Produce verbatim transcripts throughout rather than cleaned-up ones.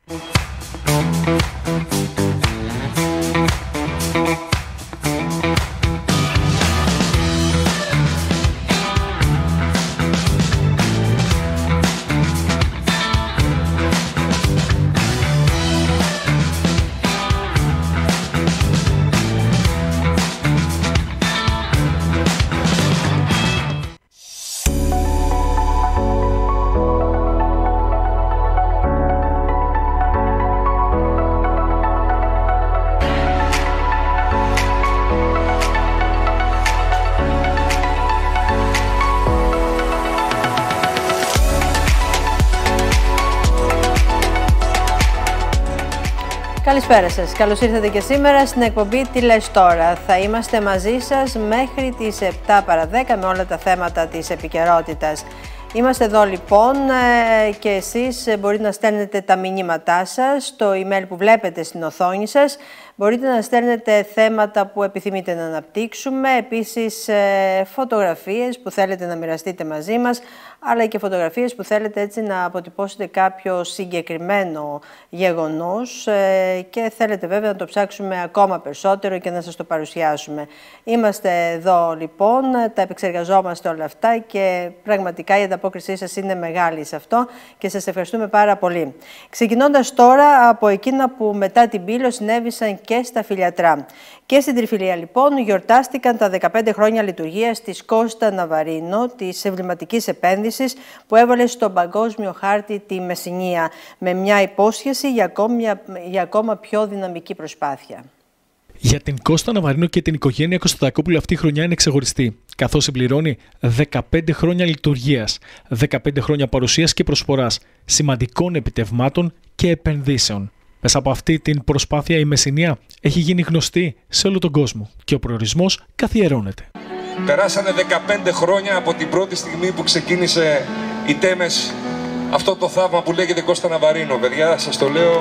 Καλησπέρα σας. Καλώς ήρθατε και σήμερα στην εκπομπή «Τι λες τώρα». Θα είμαστε μαζί σας μέχρι τις επτά παρά δέκα με όλα τα θέματα της επικαιρότητας. Είμαστε εδώ λοιπόν και εσείς μπορείτε να στέλνετε τα μηνύματά σας στο email που βλέπετε στην οθόνη σας. Μπορείτε να στέλνετε θέματα που επιθυμείτε να αναπτύξουμε, επίσης φωτογραφίες που θέλετε να μοιραστείτε μαζί μας, αλλά και φωτογραφίες που θέλετε έτσι να αποτυπώσετε κάποιο συγκεκριμένο γεγονός και θέλετε βέβαια να το ψάξουμε ακόμα περισσότερο και να σας το παρουσιάσουμε. Είμαστε εδώ λοιπόν, τα επεξεργαζόμαστε όλα αυτά και πραγματικά η ανταπόκρισή σας είναι μεγάλη σε αυτό και σας ευχαριστούμε πάρα πολύ. Ξεκινώντας τώρα από εκείνα που μετά την Πύλο συνέβησαν και στα Φιλιατρά. Και στην Τριφυλία λοιπόν γιορτάστηκαν τα δεκαπέντε χρόνια λειτουργίας της Κώστα Ναβαρίνο, της εμβληματικής επένδυσης που έβαλε στον παγκόσμιο χάρτη τη Μεσσηνία, με μια υπόσχεση για ακόμα, για ακόμα πιο δυναμική προσπάθεια. Για την Κώστα Ναβαρίνο και την οικογένεια Κωσταδακόπουλου αυτή η χρονιά είναι ξεχωριστή, καθώς συμπληρώνει δεκαπέντε χρόνια λειτουργίας, δεκαπέντε χρόνια παρουσίας και προσφοράς, σημαντικών επιτευγμάτων και επενδύσεων. Μέσα από αυτή την προσπάθεια η Μεσσηνία έχει γίνει γνωστή σε όλο τον κόσμο και ο προορισμός καθιερώνεται. Περάσανε δεκαπέντε χρόνια από την πρώτη στιγμή που ξεκίνησε η Τέμες αυτό το θαύμα που λέγεται Κώστα Ναβαρίνο. Παιδιά, σας το λέω,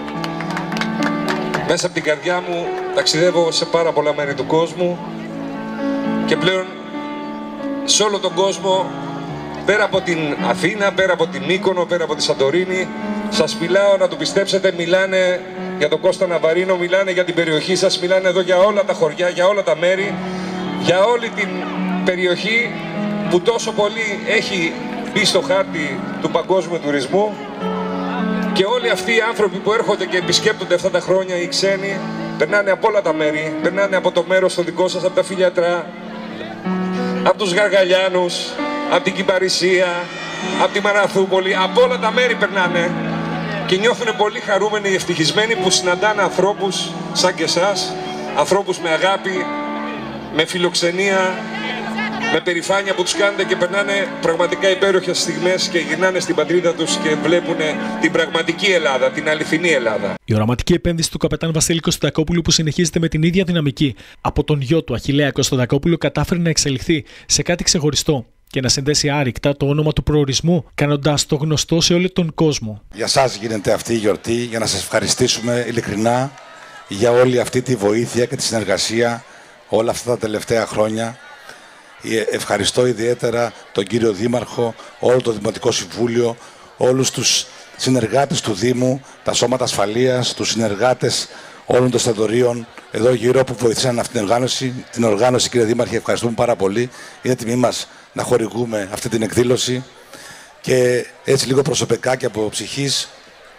μέσα από την καρδιά μου ταξιδεύω σε πάρα πολλά μέρη του κόσμου και πλέον σε όλο τον κόσμο, πέρα από την Αθήνα, πέρα από την Μύκονο, πέρα από τη Σαντορίνη, σας μιλάω, να το πιστέψετε, μιλάνε για τον Κώστα Ναβαρίνο, μιλάνε για την περιοχή σας, μιλάνε εδώ για όλα τα χωριά, για όλα τα μέρη, για όλη την περιοχή που τόσο πολύ έχει μπει στο χάρτη του παγκόσμιου τουρισμού. Και όλοι αυτοί οι άνθρωποι που έρχονται και επισκέπτονται αυτά τα χρόνια, οι ξένοι, περνάνε από όλα τα μέρη, περνάνε από το μέρος το δικό σας, από τα Φιλιατρά, από τους Γαργαλιάνους, από την Κυπαρισία, από τη Μαραθούπολη, από όλα τα μέρη περνάνε και νιώθουν πολύ χαρούμενοι, ευτυχισμένοι που συναντάνε ανθρώπους σαν και εσάς, ανθρώπους με αγάπη, με φιλοξενία, με περηφάνεια που τους κάνετε και περνάνε πραγματικά υπέροχες στιγμές και γυρνάνε στην πατρίδα τους και βλέπουν την πραγματική Ελλάδα, την αληθινή Ελλάδα. Η οραματική επένδυση του καπετάν Βασίλη Κωσταδακόπουλου, που συνεχίζεται με την ίδια δυναμική από τον γιο του Αχιλλέα Κωσταδακόπουλου, κατάφερε να εξελιχθεί σε κάτι ξεχωριστό και να συνδέσει άρρηκτα το όνομα του προορισμού, κάνοντας το γνωστό σε όλο τον κόσμο. Για σας γίνεται αυτή η γιορτή, για να σας ευχαριστήσουμε ειλικρινά για όλη αυτή τη βοήθεια και τη συνεργασία όλα αυτά τα τελευταία χρόνια. Ευχαριστώ ιδιαίτερα τον κύριο Δήμαρχο, όλο το Δημοτικό Συμβούλιο, όλους τους συνεργάτες του Δήμου, τα σώματα ασφαλείας, τους συνεργάτες όλων των εστιατορίων εδώ γύρω που βοηθήσαν αυτήν την οργάνωση. Την οργάνωση, κύριε Δήμαρχε, ευχαριστούμε πάρα πολύ. Είναι τιμή μας να χορηγούμε αυτή την εκδήλωση. Και έτσι λίγο προσωπικά και από ψυχής,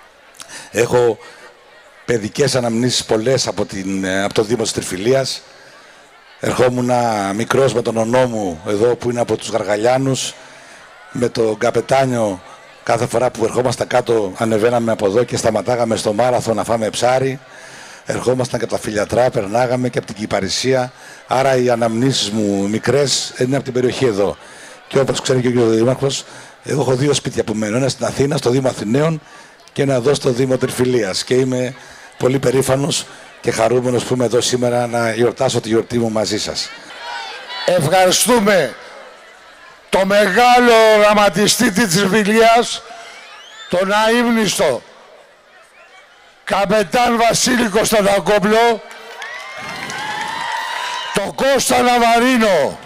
έχω παιδικές αναμνήσεις πολλές από, την, από το Δήμο της Τριφυλίας. Ερχόμουν μικρός με τον ονό μου εδώ που είναι από τους Γαργαλιάνους, με τον καπετάνιο κάθε φορά που ερχόμασταν κάτω ανεβαίναμε από εδώ και σταματάγαμε στο Μάραθο να φάμε ψάρι. Ερχόμασταν και από τα Φιλιατρά, περνάγαμε και από την Κυπαρισία, άρα οι αναμνήσεις μου μικρές είναι από την περιοχή εδώ. Και όπως ξέρει και ο κ. Δήμαρχος, εγώ έχω δύο σπίτια που μένω, ένα στην Αθήνα, στο Δήμο Αθηναίων και ένα εδώ στο Δήμο Τριφυλίας και είμαι πολύ περήφανος και χαρούμενος που είμαι εδώ σήμερα να γιορτάσω τη γιορτή μου μαζί σας. Ευχαριστούμε το μεγάλο γραμματιστή της Τριφυλίας, τον αείμνηστο καπετάν Βασίλη Κωσταδακόπουλο, τον Κώστα Ναβαρίνο,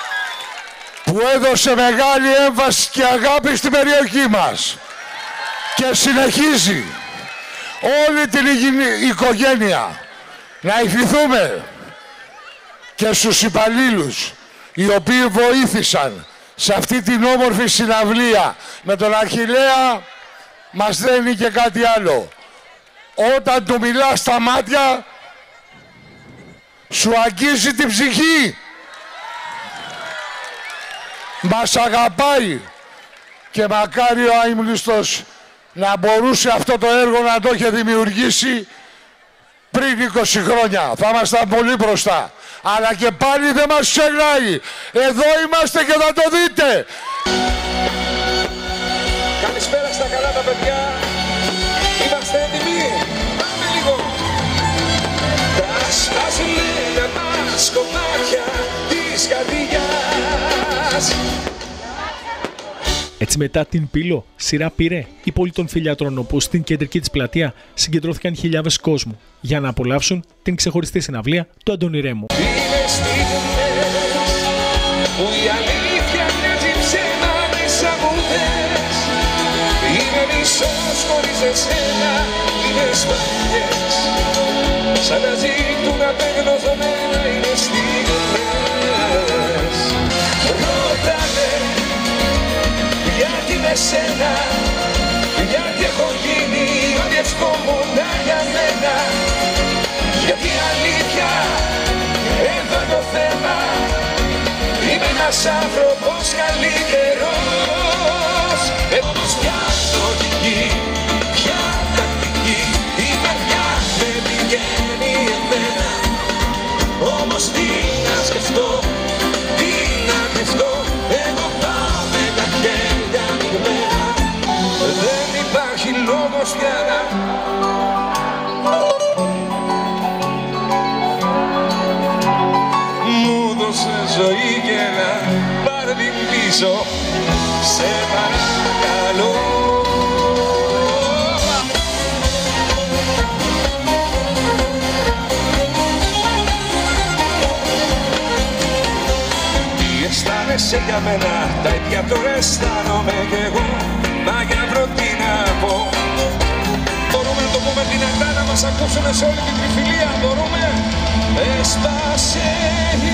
που έδωσε μεγάλη έμφαση και αγάπη στην περιοχή μας. Και συνεχίζει όλη την οικογένεια να ευχηθούμε και στους υπαλλήλους οι οποίοι βοήθησαν σε αυτή την όμορφη συναυλία με τον Αχιλλέα. Μας δένει και κάτι άλλο. Όταν του μιλάς στα μάτια σου αγγίζει την ψυχή. Μας αγαπάει και μακάρι ο Αείμνηστος να μπορούσε αυτό το έργο να το είχε δημιουργήσει πριν είκοσι χρόνια. Θα ήμασταν πολύ μπροστά. Αλλά και πάλι δεν μας ξεχνάει. Εδώ είμαστε και θα το δείτε. Καλησπέρα στα καλά τα παιδιά. Είμαστε έτοιμοι. Πάμε λίγο. Τα σπάσουνε μας κομμάτια της καρδιάς. Έτσι, μετά την Πύλο, σειρά πήρε η πόλη των Φιλιάτρων, όπου στην κεντρική της πλατεία συγκεντρώθηκαν χιλιάδες κόσμου για να απολαύσουν την ξεχωριστή συναυλία του Αντώνη Ρέμου. Είναι στιγμές που η αλήθεια μοιάζει ψέμα μέσα μου θες. Είμαι μισός χωρίς εσένα, είναι σπαθιές. Σαν να ζήτουν απεγνωσμένα είναι στιγμές. Ρωτάνε γιατί με σένα, γιατί έχω γίνει ό,τι ευχόμουν για μένα. Γιατί αλήθεια, εδώ το θέμα. Είμαι ένας άνθρωπος καλύτερος. Όμως πια λογική, πια τακτική. Η καρδιά δεν πηγαίνει εμένα. Όμως τι να σκεφτώ, τι να κρυφτώ. Εγώ πάω με τα χέρια ανοιγμένα. Δεν υπάρχει λόγος πια να ζωή και να πάρε την πίσω, σε παρακαλώ. Τι αισθάνεσαι για μένα, τα ίδια τώρα αισθάνομαι κι εγώ. Μα για βρω τι να πω. Μπορούμε να το πούμε δυνατά, να μας ακούσουνε σε όλη την τριφυλία. Μπορούμε. Έσπασε η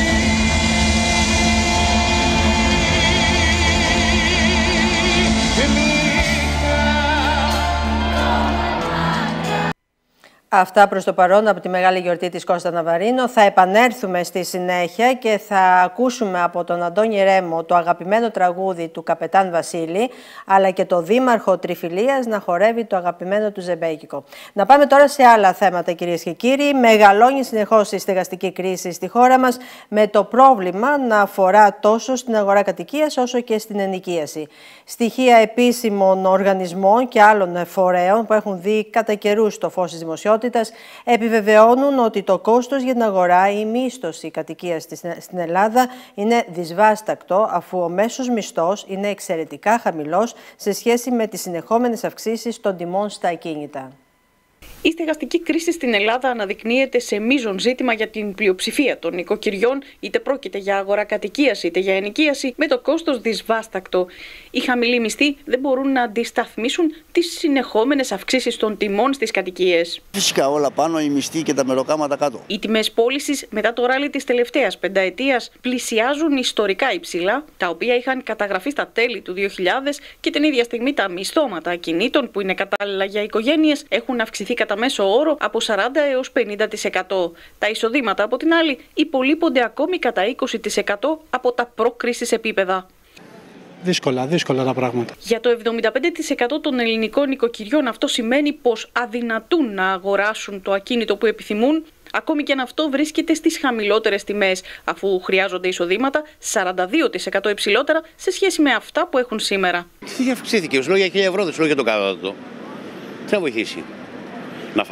Αυτά προς το παρόν από τη μεγάλη γιορτή της Κώστα Ναβαρίνο. Θα επανέλθουμε στη συνέχεια και θα ακούσουμε από τον Αντώνη Ρέμο το αγαπημένο τραγούδι του Καπετάν Βασίλη, αλλά και το δήμαρχο Τριφυλίας να χορεύει το αγαπημένο του ζεμπέκικο. Να πάμε τώρα σε άλλα θέματα, κυρίες και κύριοι. Μεγαλώνει συνεχώς η στεγαστική κρίση στη χώρα μας, με το πρόβλημα να αφορά τόσο στην αγορά κατοικίας όσο και στην ενοικίαση. Στοιχεία επίσημων οργανισμών και άλλων φορέων που έχουν δει κατά καιρούς το φως της δημοσιότητας επιβεβαιώνουν ότι το κόστος για την αγορά ή μίσθωση κατοικίας στην Ελλάδα είναι δυσβάστακτο, αφού ο μέσος μισθός είναι εξαιρετικά χαμηλός σε σχέση με τις συνεχόμενες αυξήσεις των τιμών στα ακίνητα. Η στεγαστική κρίση στην Ελλάδα αναδεικνύεται σε μείζον ζήτημα για την πλειοψηφία των νοικοκυριών, είτε πρόκειται για αγορά κατοικίας είτε για ενοικίαση, με το κόστος δυσβάστακτο. Οι χαμηλοί μισθοί δεν μπορούν να αντισταθμίσουν τις συνεχόμενες αυξήσεις των τιμών στις κατοικίες. Φυσικά όλα πάνω, οι μισθοί και τα μεροκάματα κάτω. Οι τιμές πώλησης μετά το ράλι της τελευταίας πενταετίας πλησιάζουν ιστορικά υψηλά, τα οποία είχαν καταγραφεί στα τέλη του δύο χιλιάδες, και την ίδια στιγμή τα μισθώματα ακινήτων που είναι κατάλληλα για οικογένειες έχουν αυξηθεί κατά μέσο όρο από σαράντα έως πενήντα τοις εκατό. Τα εισοδήματα, από την άλλη, υπολείπονται ακόμη κατά είκοσι τοις εκατό από τα προ-κρίσης επίπεδα. Δύσκολα, δύσκολα τα πράγματα. Για το εβδομήντα πέντε τοις εκατό των ελληνικών νοικοκυριών αυτό σημαίνει πως αδυνατούν να αγοράσουν το ακίνητο που επιθυμούν, ακόμη και αν αυτό βρίσκεται στις χαμηλότερες τιμές, αφού χρειάζονται εισοδήματα σαράντα δύο τοις εκατό υψηλότερα σε σχέση με αυτά που έχουν σήμερα. Τι αυξήθηκε, σου λέω για χίλια ευρώ, δεν σου λέω για το κάτω. Τι θα βοηθήσει, να φας.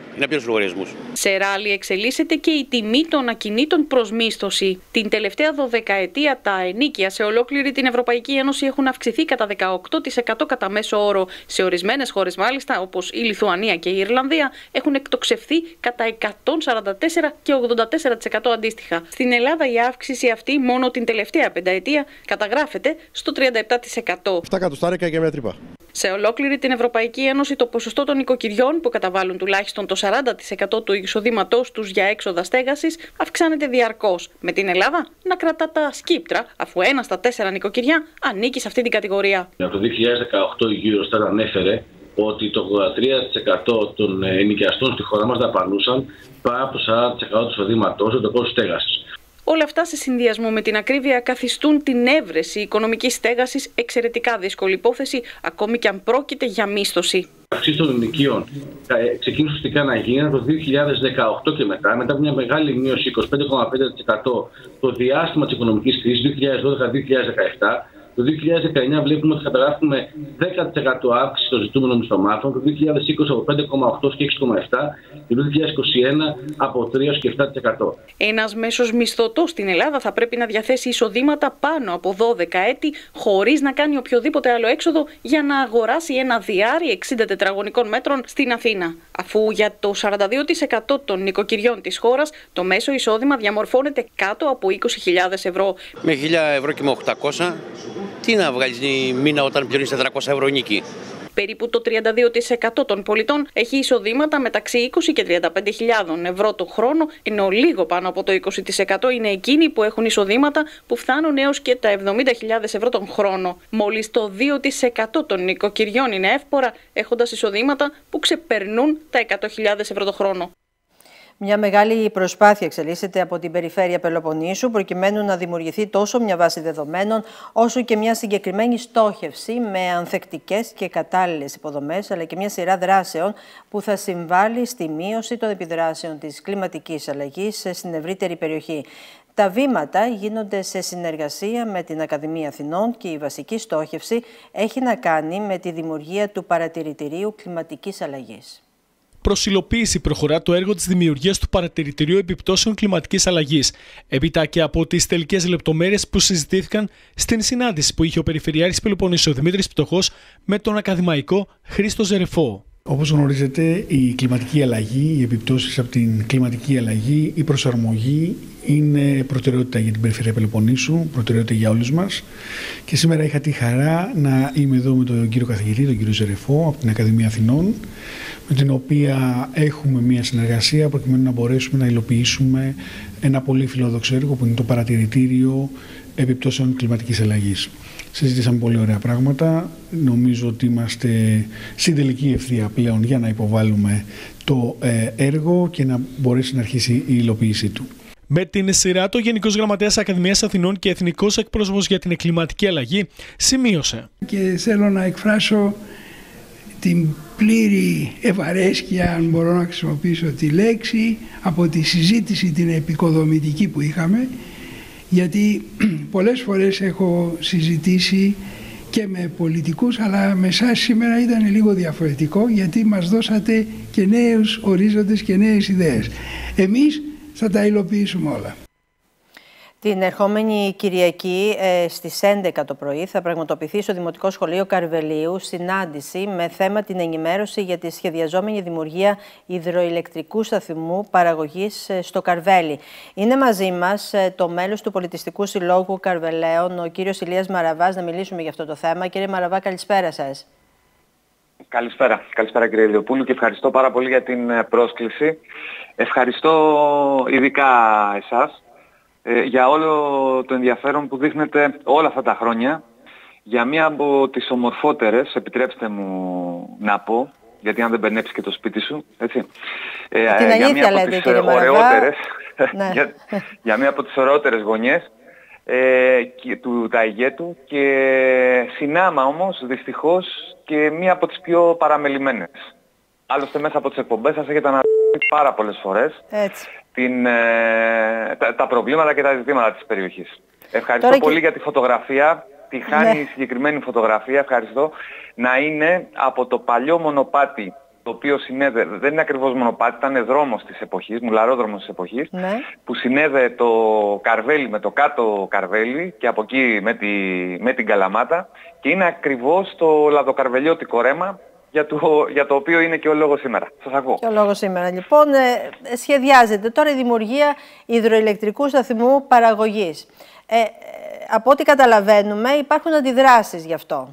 να πληρώσει λογαριασμούς. Σε ράλι εξελίσσεται και η τιμή των ακινήτων προς μίσθωση. Την τελευταία δωδεκαετία τα ενοίκια σε ολόκληρη την Ευρωπαϊκή Ένωση έχουν αυξηθεί κατά δεκαοκτώ τοις εκατό κατά μέσο όρο. Σε ορισμένες χώρες μάλιστα, όπως η Λιθουανία και η Ιρλανδία, έχουν εκτοξευθεί κατά εκατόν σαράντα τέσσερα και ογδόντα τέσσερα τοις εκατό αντίστοιχα. Στην Ελλάδα η αύξηση αυτή μόνο την τελευταία πενταετία καταγράφεται στο τριάντα επτά τοις εκατό. εφτά κατοστάρικα και μια τρύπα. Σε ολόκληρη την Ευρωπαϊκή Ένωση, το ποσοστό των οικοκυριών που καταβάλουν τουλάχιστον το σαράντα τοις εκατό του εισοδήματός τους για έξοδα στέγασης αυξάνεται διαρκώς. Με την Ελλάδα να κρατά τα σκύπτρα, αφού ένα στα τέσσερα νοικοκυριά ανήκει σε αυτή την κατηγορία. Από το δύο χιλιάδες δεκαοκτώ η Eurostat ανέφερε ότι το ογδόντα τρία τοις εκατό των ενοικιαστών στη χώρα μας δαπανούσαν πάνω από το σαράντα τοις εκατό του εισοδήματός για το κόστος στέγασης. Όλα αυτά σε συνδυασμό με την ακρίβεια καθιστούν την έβρεση οικονομικής στέγασης εξαιρετικά δύσκολη υπόθεση, ακόμη και αν πρόκειται για μίσθωση. Η αυξήση των ενοικίων ξεκίνησε ουσιαστικά να γίνει από το δύο χιλιάδες δεκαοκτώ και μετά, μετά από μια μεγάλη μείωση είκοσι πέντε κόμμα πέντε τοις εκατό το διάστημα της οικονομικής κρίσης δύο χιλιάδες δώδεκα με δύο χιλιάδες δεκαεπτά. Το δύο χιλιάδες δεκαεννιά βλέπουμε ότι καταγράφουμε δέκα τοις εκατό αύξηση των ζητούμενων μισθωμάτων, το δύο χιλιάδες είκοσι από πέντε κόμμα οκτώ και έξι κόμμα επτά και το δύο χιλιάδες είκοσι ένα από τρία και επτά τοις εκατό. Ένας μέσος μισθωτός στην Ελλάδα θα πρέπει να διαθέσει εισοδήματα πάνω από δώδεκα έτη χωρίς να κάνει οποιοδήποτε άλλο έξοδο για να αγοράσει ένα διάρρη εξήντα τετραγωνικών μέτρων στην Αθήνα. Αφού για το σαράντα δύο τοις εκατό των νοικοκυριών της χώρας το μέσο εισόδημα διαμορφώνεται κάτω από είκοσι χιλιάδες ευρώ. Με χίλια ευρώ και με οκτακόσια, τι να βγάλεις μήνα όταν πληρώνεις τετρακόσια ευρώ νίκη. Περίπου το τριάντα δύο τοις εκατό των πολιτών έχει εισοδήματα μεταξύ είκοσι και τριάντα πέντε χιλιάδες ευρώ το χρόνο, ενώ λίγο πάνω από το είκοσι τοις εκατό είναι εκείνοι που έχουν εισοδήματα που φτάνουν έως και τα εβδομήντα χιλιάδες ευρώ τον χρόνο. Μόλις το δύο τοις εκατό των νοικοκυριών είναι εύπορα, έχοντας εισοδήματα που ξεπερνούν τα εκατό χιλιάδες ευρώ το χρόνο. Μια μεγάλη προσπάθεια εξελίσσεται από την περιφέρεια Πελοποννήσου προκειμένου να δημιουργηθεί τόσο μια βάση δεδομένων όσο και μια συγκεκριμένη στόχευση με ανθεκτικές και κατάλληλες υποδομές αλλά και μια σειρά δράσεων που θα συμβάλλει στη μείωση των επιδράσεων της κλιματικής αλλαγής στην ευρύτερη περιοχή. Τα βήματα γίνονται σε συνεργασία με την Ακαδημία Αθηνών και η βασική στόχευση έχει να κάνει με τη δημιουργία του Παρατηρητηρίου Κλιματικής Αλλαγής. Προς υλοποίηση προχωρά το έργο της δημιουργίας του Παρατηρητηρίου Επιπτώσεων Κλιματικής Αλλαγής, έπειτα και από τις τελικές λεπτομέρειες που συζητήθηκαν στην συνάντηση που είχε ο Περιφερειάρχης Πελοποννήσου Δημήτρης Πτωχός με τον ακαδημαϊκό Χρήστο Ζερεφό. Όπως γνωρίζετε, η κλιματική αλλαγή, οι επιπτώσεις από την κλιματική αλλαγή, η προσαρμογή είναι προτεραιότητα για την Περιφέρεια Πελοποννήσου, προτεραιότητα για όλους μας. Και σήμερα είχα τη χαρά να είμαι εδώ με τον κύριο καθηγητή, τον κύριο Ζερεφό, από την Ακαδημία Αθηνών, με την οποία έχουμε μια συνεργασία προκειμένου να μπορέσουμε να υλοποιήσουμε ένα πολύ φιλόδοξο έργο που είναι το Παρατηρητήριο Επιπτώσεων Κλιματικής Αλλαγής. Συζητήσαμε πολύ ωραία πράγματα. Νομίζω ότι είμαστε στην τελική ευθεία πλέον για να υποβάλουμε το έργο και να μπορέσει να αρχίσει η υλοποίησή του. Με την σειρά, το Γενικός Γραμματέας Ακαδημίας Αθηνών και Εθνικός Εκπρόσωπος για την Κλιματική Αλλαγή σημείωσε. Και θέλω να εκφράσω την πλήρη ευαρέσκεια, αν μπορώ να χρησιμοποιήσω τη λέξη, από τη συζήτηση την επικοδομητική που είχαμε, γιατί πολλές φορές έχω συζητήσει και με πολιτικούς, αλλά με εσάς σήμερα ήταν λίγο διαφορετικό, γιατί μας δώσατε και νέους ορίζοντες και νέες ιδέες. Εμείς θα τα υλοποιήσουμε όλα. Την ερχόμενη Κυριακή ε, στις έντεκα το πρωί θα πραγματοποιηθεί στο Δημοτικό Σχολείο Καρβελίου συνάντηση με θέμα την ενημέρωση για τη σχεδιαζόμενη δημιουργία υδροηλεκτρικού σταθμού παραγωγής ε, στο Καρβέλι. Είναι μαζί μας ε, το μέλος του Πολιτιστικού Συλλόγου Καρβελαίων, ο κύριος Ηλίας Μαραβάς, να μιλήσουμε για αυτό το θέμα. Κύριε Μαραβά, καλησπέρα σας. Καλησπέρα. Καλησπέρα κύριε Ηλιοπούλου και ευχαριστώ πάρα πολύ για την πρόσκληση. Ευχαριστώ ειδικά εσάς για όλο το ενδιαφέρον που δείχνετε όλα αυτά τα χρόνια για μία από τις ομορφότερες, επιτρέψτε μου να πω, γιατί αν δεν μπενέψει και το σπίτι σου, έτσι, την ε, για μία από τις ωραιότερες, ναι. για, για μία από τις ωραιότερες γωνιές ε, και, του Ταϊγέτου και συνάμα όμως δυστυχώς και μία από τις πιο παραμελημένες. Άλλωστε μέσα από τις εκπομπές σας έχετε αναφέρει πάρα πολλές φορές την, ε, τα, τα προβλήματα και τα ζητήματα της περιοχής. Ευχαριστώ Τώρα πολύ και... για τη φωτογραφία, τη χάνει ναι. η συγκεκριμένη φωτογραφία, ευχαριστώ, να είναι από το παλιό μονοπάτι το οποίο συνέδε, δεν είναι ακριβώς μονοπάτι, ήταν δρόμος της εποχής, μουλαρόδρομος της εποχής, ναι. που συνέδε το Καρβέλι με το κάτω Καρβέλι και από εκεί με, τη, με την Καλαμάτα, και είναι ακριβώς το λαδοκαρβελιώτικο ρέμα για το, για το οποίο είναι και ο λόγος σήμερα. Σας ακούω. Και ο λόγος σήμερα. Λοιπόν, ε, σχεδιάζεται τώρα η δημιουργία υδροηλεκτρικού σταθμού παραγωγής. Ε, ε, από ό,τι καταλαβαίνουμε υπάρχουν αντιδράσεις γι' αυτό.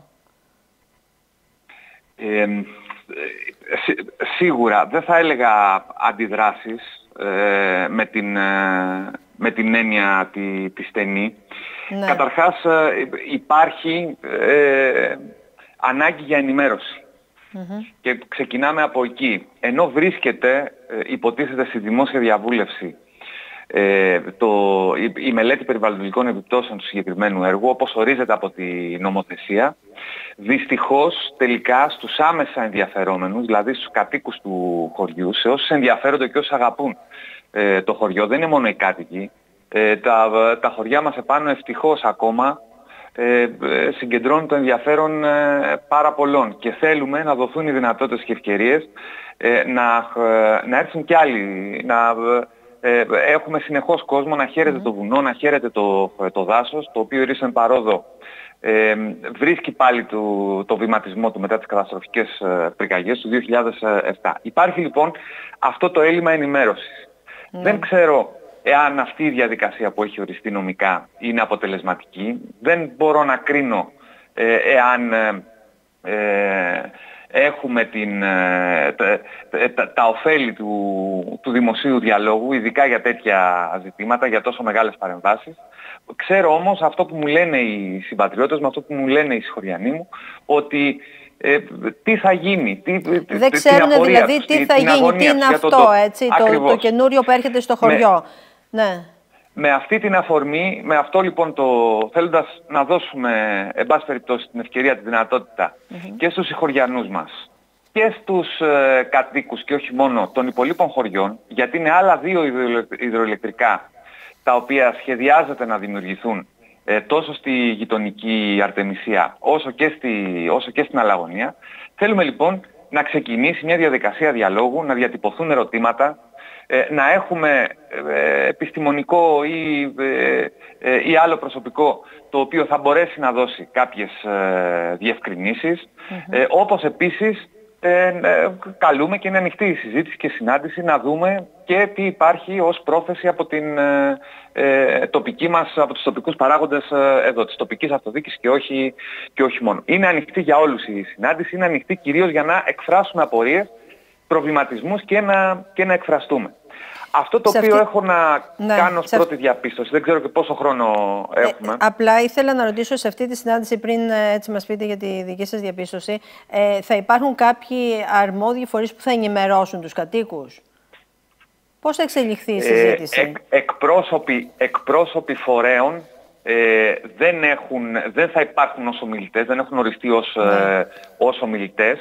Ε, σί, σίγουρα δεν θα έλεγα αντιδράσεις ε, με, την, ε, με την έννοια τη, τη στενή. Ναι. Καταρχάς ε, υπάρχει ε, ανάγκη για ενημέρωση. Mm-hmm. Και ξεκινάμε από εκεί. Ενώ βρίσκεται, ε, υποτίθεται στη δημόσια διαβούλευση, ε, το, η, η μελέτη περιβαλλοντικών επιπτώσεων του συγκεκριμένου έργου, όπως ορίζεται από τη νομοθεσία, δυστυχώς τελικά στους άμεσα ενδιαφερόμενους, δηλαδή στους κατοίκους του χωριού, σε όσους ενδιαφέρονται και όσους αγαπούν ε, το χωριό, δεν είναι μόνο οι κάτοικοι, ε, τα, τα χωριά μας επάνω ευτυχώς ακόμα ε, συγκεντρώνουν το ενδιαφέρον ε, πάρα πολλών, και θέλουμε να δοθούν οι δυνατότητες και ευκαιρίες ε, να, ε, να έρθουν κι άλλοι, να ε, έχουμε συνεχώς κόσμο να χαίρεται mm. το βουνό, να χαίρεται το, το δάσος, το οποίο ήρθε παρόδο. Ε, βρίσκει πάλι το, το βηματισμό του μετά τις καταστροφικές ε, πυρκαγιές του δύο χιλιάδες επτά. Υπάρχει λοιπόν αυτό το έλλειμμα ενημέρωσης. Mm. Δεν ξέρω εάν αυτή η διαδικασία που έχει οριστεί νομικά είναι αποτελεσματική. Δεν μπορώ να κρίνω ε, εάν ε, ε, έχουμε την, ε, τα, τα, τα ωφέλη του, του δημοσίου διαλόγου, ειδικά για τέτοια ζητήματα, για τόσο μεγάλες παρεμβάσεις. Ξέρω όμως αυτό που μου λένε οι συμπατριώτες μου, αυτό που μου λένε οι συγχωριανοί μου, ότι ε, τι θα γίνει, τι, δεν ξέρουν δηλαδή τι θα γίνει, τι είναι αυτό, το, έτσι, το, το καινούριο που έρχεται στο χωριό. Με, ναι. με αυτή την αφορμή, με αυτό λοιπόν το, θέλοντας να δώσουμε εν πάση περιπτώσει την ευκαιρία, τη δυνατότητα mm-hmm. και στους συγχωριανούς μας και στους ε, κατοίκους και όχι μόνο των υπολείπων χωριών, γιατί είναι άλλα δύο υδροηλεκτρικά τα οποία σχεδιάζεται να δημιουργηθούν ε, τόσο στη γειτονική Αρτεμισία όσο και, στη, όσο και στην Αλλαγωνία. Θέλουμε λοιπόν να ξεκινήσει μια διαδικασία διαλόγου, να διατυπωθούν ερωτήματα, ε, να έχουμε ε, επιστημονικό ή, ε, ε, ή άλλο προσωπικό το οποίο θα μπορέσει να δώσει κάποιες ε, διευκρινήσεις, mm-hmm. ε, όπως επίσης Ε, ε, καλούμε και είναι ανοιχτή η συζήτηση και συνάντηση να δούμε και τι υπάρχει ως πρόθεση από την ε, ε, τοπική μας, από τους τοπικούς παράγοντες ε, εδώ, της τοπικής αυτοδιοίκησης και όχι, και όχι μόνο. Είναι ανοιχτή για όλους η συνάντηση, είναι ανοιχτή κυρίως για να εκφράσουμε απορίες, προβληματισμούς και να, και να εκφραστούμε. Αυτό το σε οποίο αυτή... έχω να ναι, κάνω ως πρώτη αυτή... διαπίστωση, δεν ξέρω και πόσο χρόνο έχουμε. Ε, απλά ήθελα να ρωτήσω σε αυτή τη συνάντηση, πριν έτσι μας πείτε για τη δική σας διαπίστωση, ε, θα υπάρχουν κάποιοι αρμόδιοι φορείς που θα ενημερώσουν τους κατοίκους? Πώς θα εξελιχθεί η συζήτηση? Ε, εκ, εκπρόσωποι, εκπρόσωποι φορέων ε, δεν, έχουν, δεν θα υπάρχουν ως ομιλητές, δεν έχουν οριστεί ως, ναι. ε, ως ομιλητές.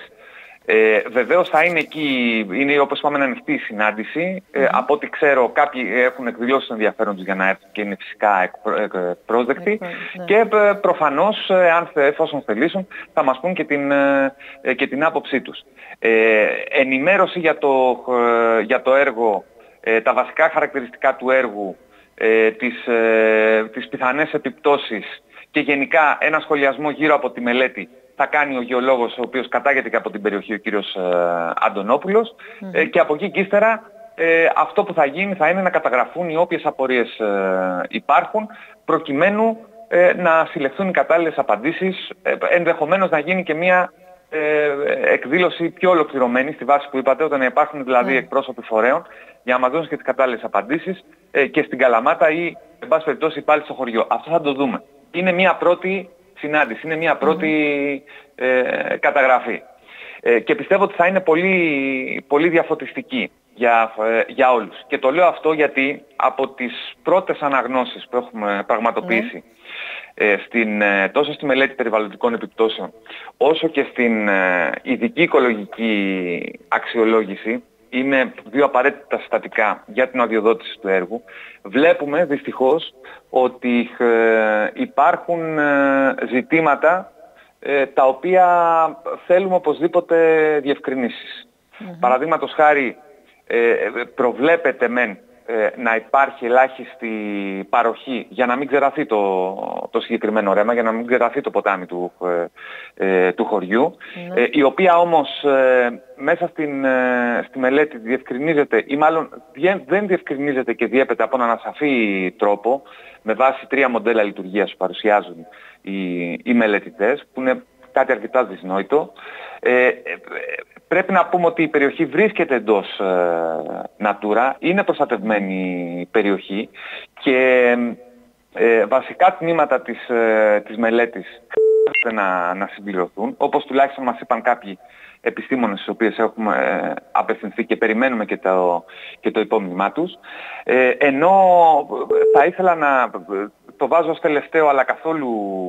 Ε, βεβαίως θα είναι εκεί, είναι όπως είπαμε ανοιχτή η συνάντηση. Mm-hmm. Ε, από ό,τι ξέρω κάποιοι έχουν εκδηλώσει ενδιαφέρον τους για να έρθουν και είναι φυσικά πρόσδεκτοι. Mm-hmm. Και ε, προφανώς αν, εφόσον θελήσουν θα μας πούν και την, ε, και την άποψή τους. Ε, ενημέρωση για το, ε, για το έργο, ε, τα βασικά χαρακτηριστικά του έργου, ε, τις, ε, τις πιθανές επιπτώσεις και γενικά ένα σχολιασμό γύρω από τη μελέτη θα κάνει ο γεωλόγος, ο οποίος κατάγεται και από την περιοχή, ο κύριος ε, Αντωνόπουλος. Mm-hmm. Ε, και από εκεί και ύστερα ε, αυτό που θα γίνει θα είναι να καταγραφούν οι όποιες απορίες ε, υπάρχουν, προκειμένου ε, να συλλεχθούν οι κατάλληλες απαντήσεις, ε, ενδεχομένως να γίνει και μια ε, εκδήλωση πιο ολοκληρωμένη στη βάση που είπατε, όταν υπάρχουν δηλαδή mm. εκπρόσωποι φορέων, για να μας δώσουν και τις κατάλληλες απαντήσεις ε, και στην Καλαμάτα ή, εν πάση περιπτώσει, πάλι στο χωριό. Αυτό θα το δούμε. Είναι μια πρώτη συνάντηση, είναι μια πρώτη mm-hmm. ε, καταγραφή. Ε, και πιστεύω ότι θα είναι πολύ, πολύ διαφωτιστική για, ε, για όλους. Και το λέω αυτό γιατί από τις πρώτες αναγνώσεις που έχουμε πραγματοποιήσει mm-hmm. ε, στην, ε, τόσο στη μελέτη περιβαλλοντικών επιπτώσεων όσο και στην ε, ειδική οικολογική αξιολόγηση, είναι δύο απαραίτητα συστατικά για την αδειοδότηση του έργου, βλέπουμε δυστυχώς ότι ε, υπάρχουν ε, ζητήματα ε, τα οποία θέλουμε οπωσδήποτε διευκρινήσεις. Mm-hmm. Παραδείγματος χάρη, ε, προβλέπεται μεν ε, να υπάρχει ελάχιστη παροχή για να μην ξεραθεί το, το συγκεκριμένο ρέμα, για να μην ξεραθεί το ποτάμι του, ε, ε, του χωριού, mm-hmm. ε, η οποία όμως ε, μέσα στην, ε, στη μελέτη διευκρινίζεται, ή μάλλον δεν διευκρινίζεται και διέπεται από έναν ασαφή τρόπο, με βάση τρία μοντέλα λειτουργίας που παρουσιάζουν οι, οι μελετητές, που είναι κάτι αρκετά δυσνόητο. Ε, ε, πρέπει να πούμε ότι η περιοχή βρίσκεται εντός ε, Natura, είναι προστατευμένη περιοχή και ε, βασικά τμήματα της, ε, της μελέτης χρειάζεται να, να συμπληρωθούν, όπως τουλάχιστον μας είπαν κάποιοι επιστήμονες στις οποίες έχουμε ε, απευθυνθεί και περιμένουμε και το, και το υπόμνημά τους. Ε, ενώ θα ήθελα να το βάζω ως τελευταίο αλλά καθόλου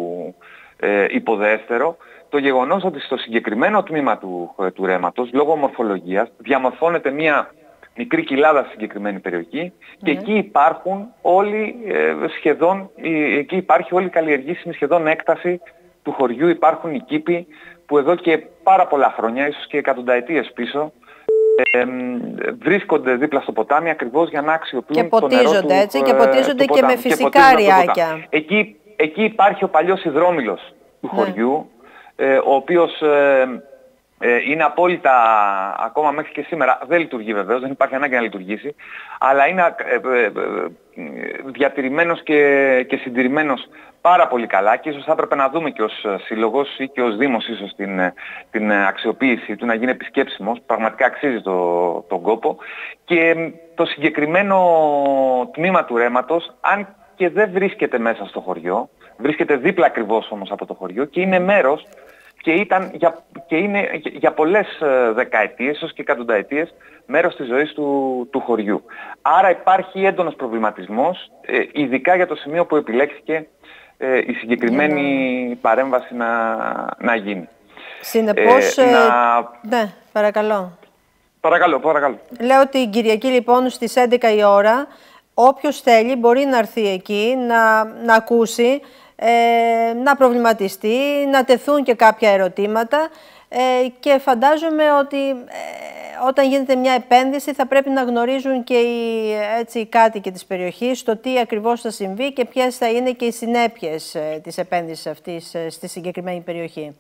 ε, υποδέστερο, το γεγονός ότι στο συγκεκριμένο τμήμα του, του ρέματος, λόγω μορφολογίας, διαμορφώνεται μια μικρή κοιλάδα στη συγκεκριμένη περιοχή και mm. εκεί υπάρχουν όλοι ε, σχεδόν, ε, εκεί υπάρχει όλη η καλλιεργήσιμη σχεδόν έκταση του χωριού, υπάρχουν οι κήποι που εδώ και πάρα πολλά χρόνια, ίσως και εκατονταετίες πίσω, ε, ε, βρίσκονται δίπλα στο ποτάμι ακριβώς για να αξιοποιούν το νερό του, και ποτίζονται έτσι, ε, και ποτίζονται και με φυσικά ριάκια. Εκεί, εκεί υπάρχει ο παλιός υδρόμυλος του ναι. χωριού, ε, ο οποίος ε, ε, είναι απόλυτα, ακόμα μέχρι και σήμερα, δεν λειτουργεί βεβαίως, δεν υπάρχει ανάγκη να λειτουργήσει, αλλά είναι ε, ε, ε, διατηρημένος και, και συντηρημένος πάρα πολύ καλά και ίσως θα έπρεπε να δούμε και ως σύλλογος ή και ως Δήμος ίσως την, την αξιοποίηση του, να γίνει επισκέψιμος, πραγματικά αξίζει το, τον κόπο. Και το συγκεκριμένο τμήμα του ρέματος, αν και δεν βρίσκεται μέσα στο χωριό, βρίσκεται δίπλα ακριβώς όμως από το χωριό και είναι μέρος και, ήταν για, και είναι για πολλές δεκαετίες, ίσως και εκατονταετίες, μέρος της ζωής του, του χωριού. Άρα υπάρχει έντονος προβληματισμός, ε, ειδικά για το σημείο που επιλέχθηκε ε, η συγκεκριμένη yeah. παρέμβαση να, να γίνει. Συνεπώς, ε, να... ναι, παρακαλώ. Παρακαλώ, παρακαλώ. Λέω την Κυριακή λοιπόν στις έντεκα η ώρα, όποιος θέλει μπορεί να έρθει εκεί, να, να ακούσει, ε, να προβληματιστεί, να τεθούν και κάποια ερωτήματα ε, και φαντάζομαι ότι ε, όταν γίνεται μια επένδυση θα πρέπει να γνωρίζουν και οι, έτσι, οι κάτοικοι της περιοχής το τι ακριβώς θα συμβεί και ποιες θα είναι και οι συνέπειες ε, της επένδυσης αυτής ε, στη συγκεκριμένη περιοχή.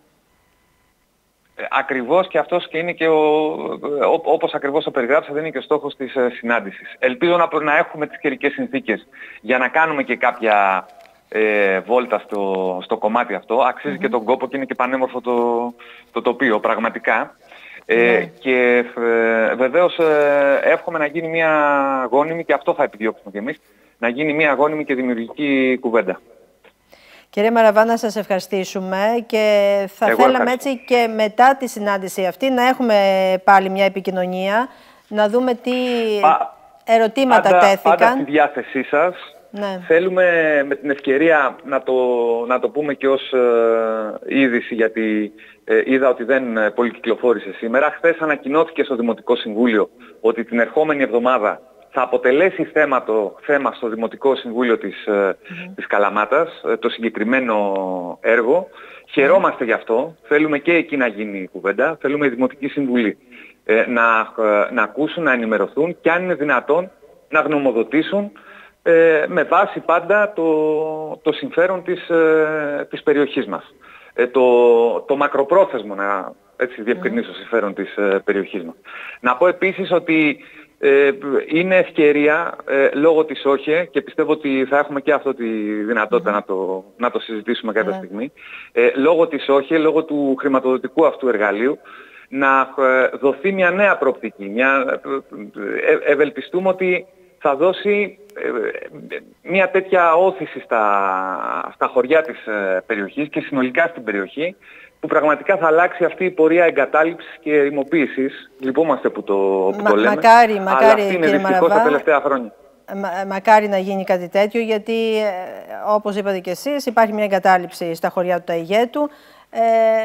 Ακριβώς και αυτός και είναι και ο, ό, όπως ακριβώς το περιγράψατε, είναι και ο στόχος της ε, συνάντησης. Ελπίζω να, να έχουμε τις καιρικές συνθήκες για να κάνουμε και κάποια ε, βόλτα στο, στο κομμάτι αυτό. Αξίζει mm-hmm. και τον κόπο και είναι και πανέμορφο το, το τοπίο, πραγματικά. Ε, mm. Και ε, βεβαίως ε, εύχομαι να γίνει μια γόνιμη, και αυτό θα επιδιώξουμε κι εμείς, να γίνει μια γόνιμη και δημιουργική κουβέντα. Κύριε Μαραβά, να σας ευχαριστήσουμε και θα Εγώ θέλαμε ευχαριστώ. έτσι και μετά τη συνάντηση αυτή να έχουμε πάλι μια επικοινωνία, να δούμε τι Πα, ερωτήματα πάντα, τέθηκαν. Πάντα στη διάθεσή σας. Ναι. Θέλουμε με την ευκαιρία να το, να το πούμε και ως ε, είδηση, γιατί ε, είδα ότι δεν πολυκυκλοφόρησε σήμερα. Χθες ανακοινώθηκε στο Δημοτικό Συμβούλιο ότι την ερχόμενη εβδομάδα θα αποτελέσει θέμα, το, θέμα στο Δημοτικό Συμβούλιο της, mm-hmm. της Καλαμάτας το συγκεκριμένο έργο. Mm-hmm. Χαιρόμαστε γι' αυτό. Θέλουμε και εκεί να γίνει η κουβέντα. Θέλουμε οι Δημοτικοί Συμβουλοί ε, να, ε, να ακούσουν, να ενημερωθούν και αν είναι δυνατόν να γνωμοδοτήσουν ε, με βάση πάντα το, το συμφέρον της, ε, της περιοχής μας. Ε, το, το μακροπρόθεσμο, να έτσι διευκρινίσω, mm-hmm. συμφέρον της ε, περιοχής μας. Να πω επίσης ότι Ε, είναι ευκαιρία ε, λόγω της ΟΧΕ και πιστεύω ότι θα έχουμε και αυτό τη δυνατότητα mm-hmm. να, το, να το συζητήσουμε κάποια yeah. στιγμή, ε, λόγω της ΟΧΕ, λόγω του χρηματοδοτικού αυτού εργαλείου, να ε, δοθεί μια νέα προοπτική. Μια, ε, ε, ευελπιστούμε ότι θα δώσει ε, ε, μια τέτοια όθηση στα, στα χωριά της ε, περιοχής και συνολικά στην περιοχή, που πραγματικά θα αλλάξει αυτή η πορεία εγκατάλειψης και ερημοποίησης. Λυπούμαστε που το, που Μα, το λέμε, μακάρι, μακάρι, αλλά αυτή είναι δυστυχώς τα τελευταία χρόνια. Μα, μακάρι να γίνει κάτι τέτοιο, γιατί ε, όπως είπατε και εσείς, υπάρχει μια εγκατάλειψη στα χωριά του Ταϊγέτου. Ε,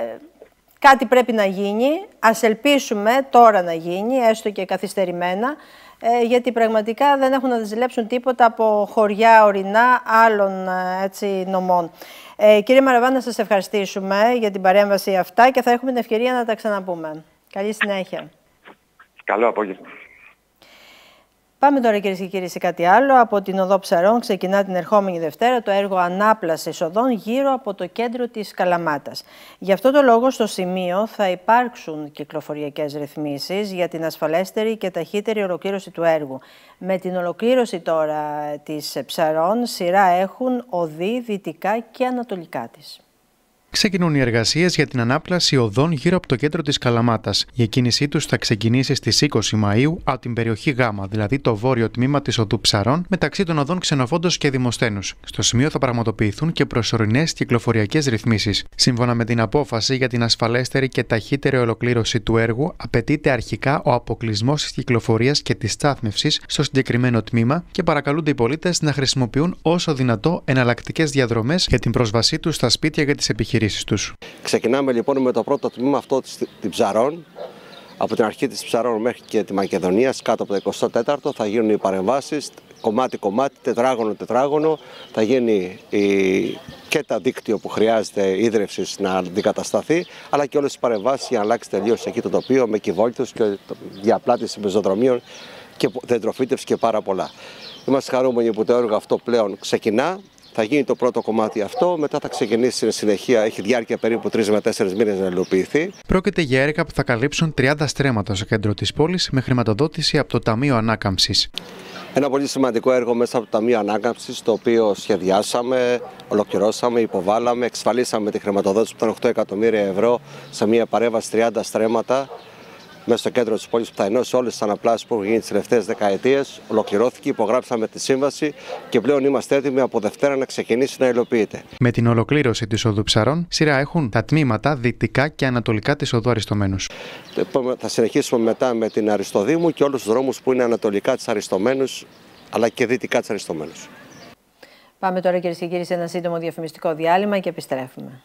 κάτι πρέπει να γίνει. Ας ελπίσουμε τώρα να γίνει, έστω και καθυστερημένα, ε, γιατί πραγματικά δεν έχουν να ζηλέψουν τίποτα από χωριά ορεινά άλλων έτσι, νομών. Ε, κύριε Μαραβά, να σας ευχαριστήσουμε για την παρέμβαση αυτά και θα έχουμε την ευκαιρία να τα ξαναπούμε. Καλή συνέχεια. Καλό απόγευμα. Πάμε τώρα, κυρίες και κύριοι, σε κάτι άλλο. Από την Οδό Ψαρών ξεκινά την ερχόμενη Δευτέρα το έργο ανάπλασης οδών γύρω από το κέντρο της Καλαμάτας. Γι' αυτό το λόγο στο σημείο θα υπάρξουν κυκλοφοριακές ρυθμίσεις για την ασφαλέστερη και ταχύτερη ολοκλήρωση του έργου. Με την ολοκλήρωση τώρα της Ψαρών, σειρά έχουν οδοί δυτικά και ανατολικά της. Ξεκινούν οι εργασίες για την ανάπλαση οδών γύρω από το κέντρο της Καλαμάτας. Η εκκίνησή τους θα ξεκινήσει στις είκοσι Μαΐου από την περιοχή Γ, δηλαδή το βόρειο τμήμα της οδού Ψαρών, μεταξύ των οδών Ξενοφόντος και Δημοσθένους. Στο σημείο θα πραγματοποιηθούν και προσωρινές κυκλοφοριακές ρυθμίσεις. Σύμφωνα με την απόφαση για την ασφαλέστερη και ταχύτερη ολοκλήρωση του έργου, απαιτείται αρχικά ο αποκλεισμός της κυκλοφορίας και της στάθμευσης στο συγκεκριμένο τμήμα και παρακαλούνται οι πολίτες να χρησιμοποιούν όσο δυνατό εναλλακτικές διαδρομές για την πρόσβασή τους στα σπίτια και τις επιχειρήσεις. Ξεκινάμε λοιπόν με το πρώτο τμήμα αυτό της Ψαρών. Από την αρχή της Ψαρών μέχρι και τη Μακεδονία, κάτω από το εικοστό τέταρτο, θα γίνουν οι παρεμβάσεις κομμάτι-κομμάτι, τετράγωνο-τετράγωνο. Θα γίνει η... και το δίκτυο που χρειάζεται ίδρυυσης να αντικατασταθεί, αλλά και όλες τις παρεμβάσεις για να αλλάξει τελείως εκεί το τοπίο με κυβόλυτους και διαπλάτηση πεζοδρομίων και δεντροφύτευση και πάρα πολλά. Είμαστε χαρούμενοι που το έργο αυτό πλέον ξεκινά. Θα γίνει το πρώτο κομμάτι αυτό, μετά θα ξεκινήσει στην συνεχεία, έχει διάρκεια περίπου τρεις με τέσσερις μήνες να υλοποιηθεί. Πρόκειται για έργα που θα καλύψουν τριάντα στρέμματα στο κέντρο της πόλης με χρηματοδότηση από το Ταμείο Ανάκαμψης. Ένα πολύ σημαντικό έργο μέσα από το Ταμείο Ανάκαμψης, το οποίο σχεδιάσαμε, ολοκληρώσαμε, υποβάλαμε, εξασφαλίσαμε τη χρηματοδότηση που ήταν οκτώ εκατομμύρια ευρώ σε μια παρέμβαση τριάντα στρέμματα μέσα στο κέντρο της πόλης που θα ενώσει όλες τις αναπλάσεις που έχουν γίνει τις τελευταίες δεκαετίες. Ολοκληρώθηκε, υπογράψαμε τη σύμβαση και πλέον είμαστε έτοιμοι από Δευτέρα να ξεκινήσει να υλοποιείται. Με την ολοκλήρωση της οδού Ψαρών, σειρά έχουν τα τμήματα δυτικά και ανατολικά της οδού Αριστομένους. Θα συνεχίσουμε μετά με την Αριστοδήμου και όλους τους δρόμους που είναι ανατολικά της Αριστομένους αλλά και δυτικά της Αριστομένους. Πάμε τώρα, κυρίες και κύριοι, σε ένα σύντομο διαφημιστικό διάλειμμα και επιστρέφουμε.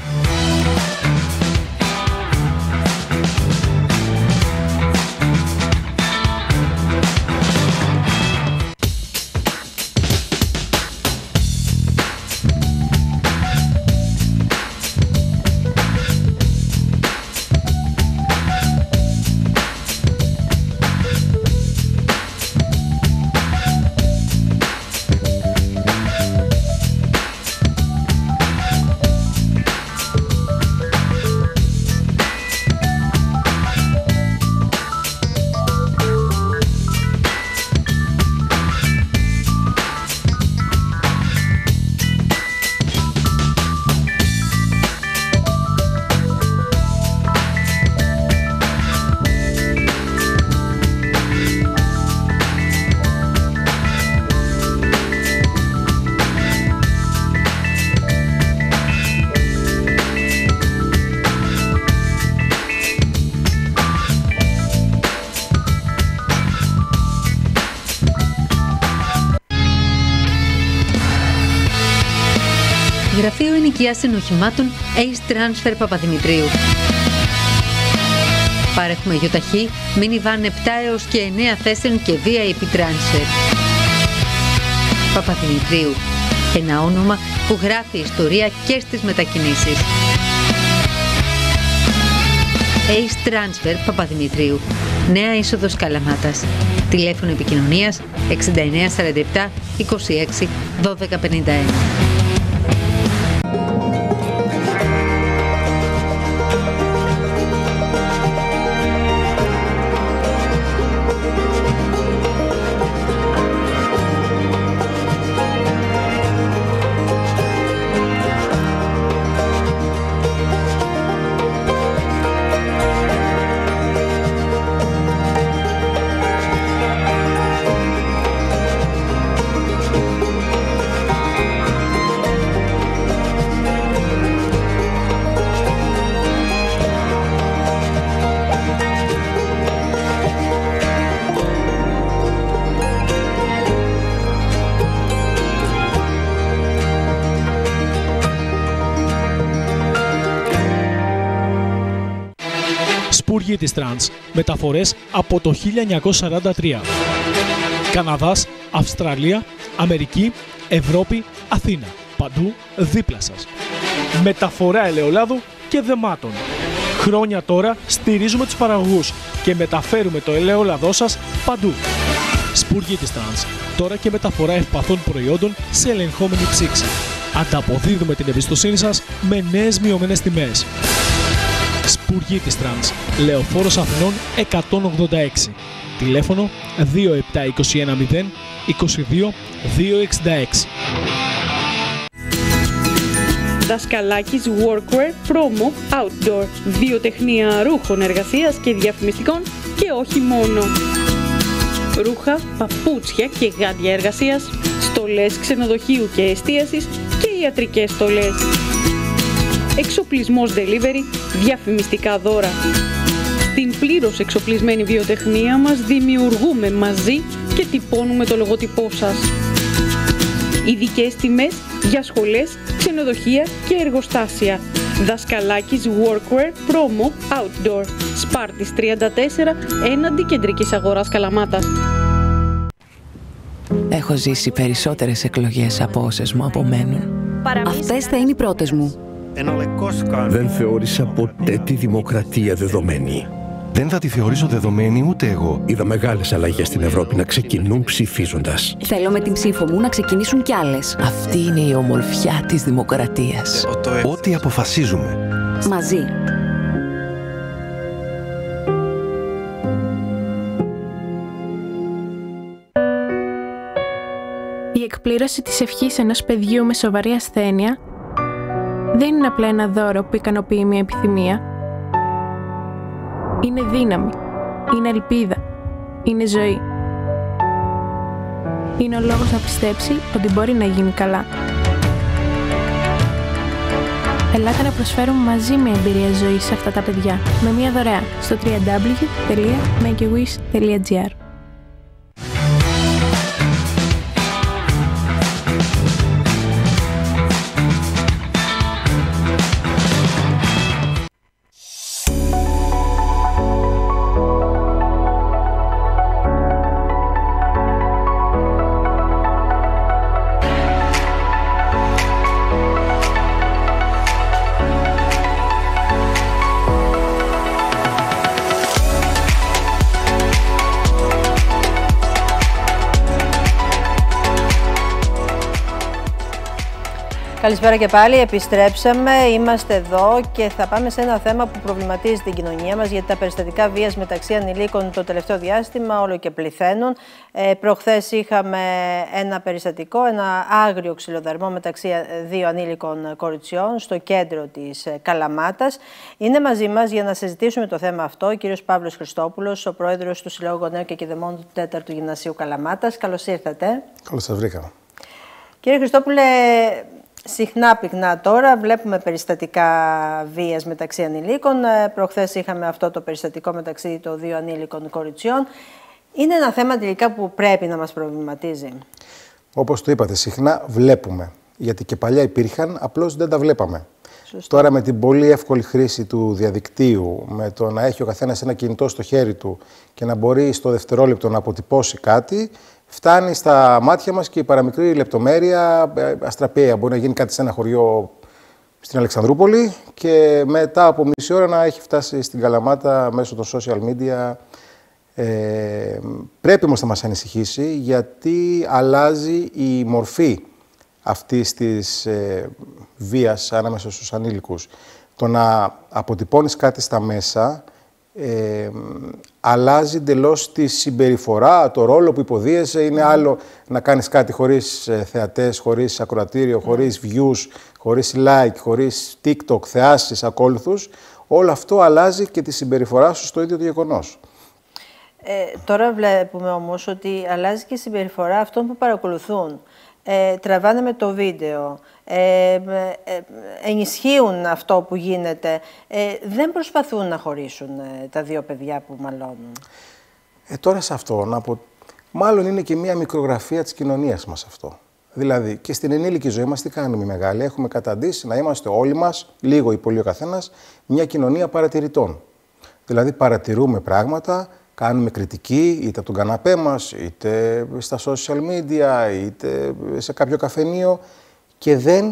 Γραφείο Ενοικιάσεων Οχημάτων Ace Transfer Παπαδημητρίου. Παρέχουμε γιοταχή, minivan επτά έως και εννέα θέσεων και βι άι πι Transfer. Παπαδημητρίου. Ένα όνομα που γράφει ιστορία και στις μετακινήσεις. Ace Transfer Παπαδημητρίου. Νέα είσοδος Καλαμάτας. Τηλέφωνο επικοινωνίας εξήντα εννέα σαράντα επτά είκοσι έξι δώδεκα πενήντα ένα. Σπούργοι της Τρανς. Μεταφορές από το χίλια εννιακόσια σαράντα τρία. Καναδάς, Αυστραλία, Αμερική, Ευρώπη, Αθήνα. Παντού δίπλα σας. Μεταφορά ελαιολάδου και δεμάτων. Χρόνια τώρα στηρίζουμε τους παραγωγούς και μεταφέρουμε το ελαιόλαδό σας παντού. Σπουργίτης Trans. Τώρα και μεταφορά ευπαθών προϊόντων σε ελεγχόμενη ψήξη. Ανταποδίδουμε την εμπιστοσύνη σας με νέες μειωμένες τιμές. Σπουργίτης Trans. Λεωφόρος Αθηνών εκατόν ογδόντα έξι. Τηλέφωνο δύο επτά είκοσι ένα μηδέν είκοσι δύο δύο εξήντα έξι. Δασκαλάκης Workwear Promo Outdoor. Βιοτεχνία ρούχων εργασίας και διαφημιστικών και όχι μόνο. Ρούχα, παπούτσια και γάντια εργασίας, στολές ξενοδοχείου και εστίασης και ιατρικές στολές. Εξοπλισμός delivery, διαφημιστικά δώρα. Στην πλήρως εξοπλισμένη βιοτεχνία μας δημιουργούμε μαζί και τυπώνουμε το λογότυπό σας. Ειδικές τιμές για σχολές, ξενοδοχεία και εργοστάσια. Δασκαλάκης Workwear Promo Outdoor. Σπάρτης τριάντα τέσσερα, έναντι κεντρικής αγοράς Καλαμάτας. Έχω ζήσει περισσότερες εκλογές από όσες μου απομένουν. Αυτές θα είναι οι πρώτες μου. Δεν θεώρησα ποτέ τη δημοκρατία δεδομένη. Δεν θα τη θεωρήσω δεδομένη ούτε εγώ. Είδα μεγάλες αλλαγές στην Ευρώπη να ξεκινούν ψηφίζοντας. Θέλω με την ψήφο μου να ξεκινήσουν κι άλλες. Αυτή είναι η ομορφιά της δημοκρατίας. Ό,τι αποφασίζουμε. Μαζί. Η εκπλήρωση της ευχής ενός παιδιού με σοβαρή ασθένεια δεν είναι απλά ένα δώρο που ικανοποιεί μια επιθυμία. Είναι δύναμη, είναι ελπίδα, είναι ζωή. Είναι ο λόγος να πιστέψει ότι μπορεί να γίνει καλά. Ελάτε να προσφέρουμε μαζί μια εμπειρία ζωής σε αυτά τα παιδιά, με μια δωρεά στο double-u double-u double-u τελεία make a wish τελεία gr. Καλησπέρα και πάλι, επιστρέψαμε, είμαστε εδώ και θα πάμε σε ένα θέμα που προβληματίζει την κοινωνία μας, γιατί τα περιστατικά βίας μεταξύ ανηλίκων το τελευταίο διάστημα όλο και πληθαίνουν. Ε, προχθές είχαμε ένα περιστατικό, ένα άγριο ξυλοδαρμό μεταξύ δύο ανήλικων κοριτσιών στο κέντρο της Καλαμάτας. Είναι μαζί μας για να συζητήσουμε το θέμα αυτό ο κύριος Παύλος Χριστόπουλος, ο πρόεδρος του Συλλόγου Γονέων και Κηδεμόνων του τέταρτου Γυμνασίου Καλαμάτας. Καλώς ήρθατε. Καλώς σας βρήκα. Κύριε Χριστόπουλε, συχνά πυκνά τώρα βλέπουμε περιστατικά βίας μεταξύ ανηλίκων. Προχθές είχαμε αυτό το περιστατικό μεταξύ των δύο ανήλικων κοριτσιών. Είναι ένα θέμα τελικά που πρέπει να μας προβληματίζει. Όπως το είπατε, συχνά βλέπουμε. Γιατί και παλιά υπήρχαν, απλώς δεν τα βλέπαμε. Σωστό. Τώρα με την πολύ εύκολη χρήση του διαδικτύου, με το να έχει ο καθένας ένα κινητό στο χέρι του και να μπορεί στο δευτερόλεπτο να αποτυπώσει κάτι, φτάνει στα μάτια μας και η παραμικρή λεπτομέρεια αστραπία. Μπορεί να γίνει κάτι σε ένα χωριό στην Αλεξανδρούπολη και μετά από μισή ώρα να έχει φτάσει στην Καλαμάτα μέσω των social media. Ε, πρέπει όμως να μας ανησυχήσει, γιατί αλλάζει η μορφή αυτής της ε, βίας ανάμεσα στους ανήλικους. Το να αποτυπώνεις κάτι στα μέσα Ε, αλλάζει εντελώς τη συμπεριφορά, το ρόλο που υποδίεσαι. Είναι άλλο να κάνεις κάτι χωρίς ε, θεατές, χωρίς ακροατήριο, χωρίς views, χωρίς like, χωρίς TikTok, θεάσεις, ακόλουθους. Όλο αυτό αλλάζει και τη συμπεριφορά σου στο ίδιο το γεγονός. Ε, τώρα βλέπουμε όμως ότι αλλάζει και η συμπεριφορά αυτών που παρακολουθούν. Ε, τραβάνε με το βίντεο, ε, ε, ενισχύουν αυτό που γίνεται, ε, δεν προσπαθούν να χωρίσουν ε, τα δύο παιδιά που μαλώνουν. Ε, τώρα σε αυτό, να πω, μάλλον είναι και μία μικρογραφία της κοινωνίας μας αυτό. Δηλαδή, και στην ενήλικη ζωή μας τι κάνουμε οι μεγάλοι, έχουμε καταντήσει να είμαστε όλοι μας, λίγο ή πολύ ο καθένας, μια κοινωνία παρατηρητών. Δηλαδή, παρατηρούμε πράγματα, κάνουμε κριτική είτε από τον καναπέ μας, είτε στα social media, είτε σε κάποιο καφενείο και δεν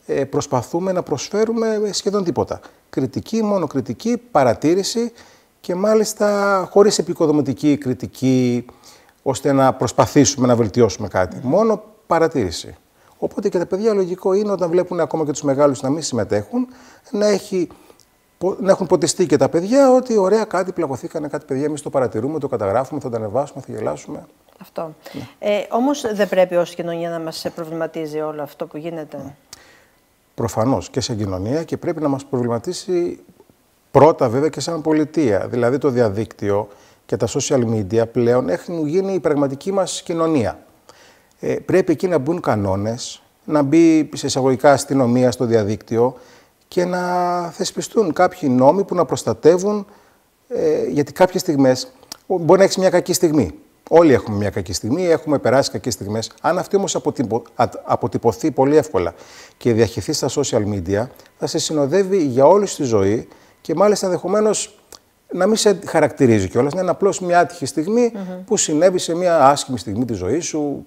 ε, προσπαθούμε να προσφέρουμε σχεδόν τίποτα. Κριτική, μόνο κριτική, παρατήρηση και μάλιστα χωρίς επικοδομητική κριτική, ώστε να προσπαθήσουμε να βελτιώσουμε κάτι. Mm. Μόνο παρατήρηση. Οπότε και τα παιδιά λογικό είναι όταν βλέπουν ακόμα και τους μεγάλους να μην συμμετέχουν, να, έχει, να έχουν ποτιστεί και τα παιδιά ότι ωραία κάτι πλακωθήκανε κάτι παιδιά, εμείς το παρατηρούμε, το καταγράφουμε, θα το ανεβάσουμε, θα γελάσουμε. Αυτό. Ναι. Ε, όμως δεν πρέπει ως κοινωνία να μας προβληματίζει όλο αυτό που γίνεται. Ναι. Προφανώς και σε κοινωνία και πρέπει να μας προβληματίσει πρώτα βέβαια και σαν πολιτεία. Δηλαδή το διαδίκτυο και τα social media πλέον έχουν γίνει η πραγματική μας κοινωνία. Ε, πρέπει εκεί να μπουν κανόνες, να μπει σε εισαγωγικά αστυνομία στο διαδίκτυο και να θεσπιστούν κάποιοι νόμοι που να προστατεύουν, ε, γιατί κάποιες στιγμές μπορεί να έχεις μια κακή στιγμή. Όλοι έχουμε μια κακή στιγμή, έχουμε περάσει κακές στιγμές. Αν αυτή όμως αποτυπω, αποτυπωθεί πολύ εύκολα και διαχειριστεί στα social media, θα σε συνοδεύει για όλη τη ζωή και μάλιστα ενδεχομένως να μην σε χαρακτηρίζει κιόλας, να είναι απλώς μια άτυχη στιγμή mm-hmm. που συνέβη σε μια άσχημη στιγμή της ζωής σου.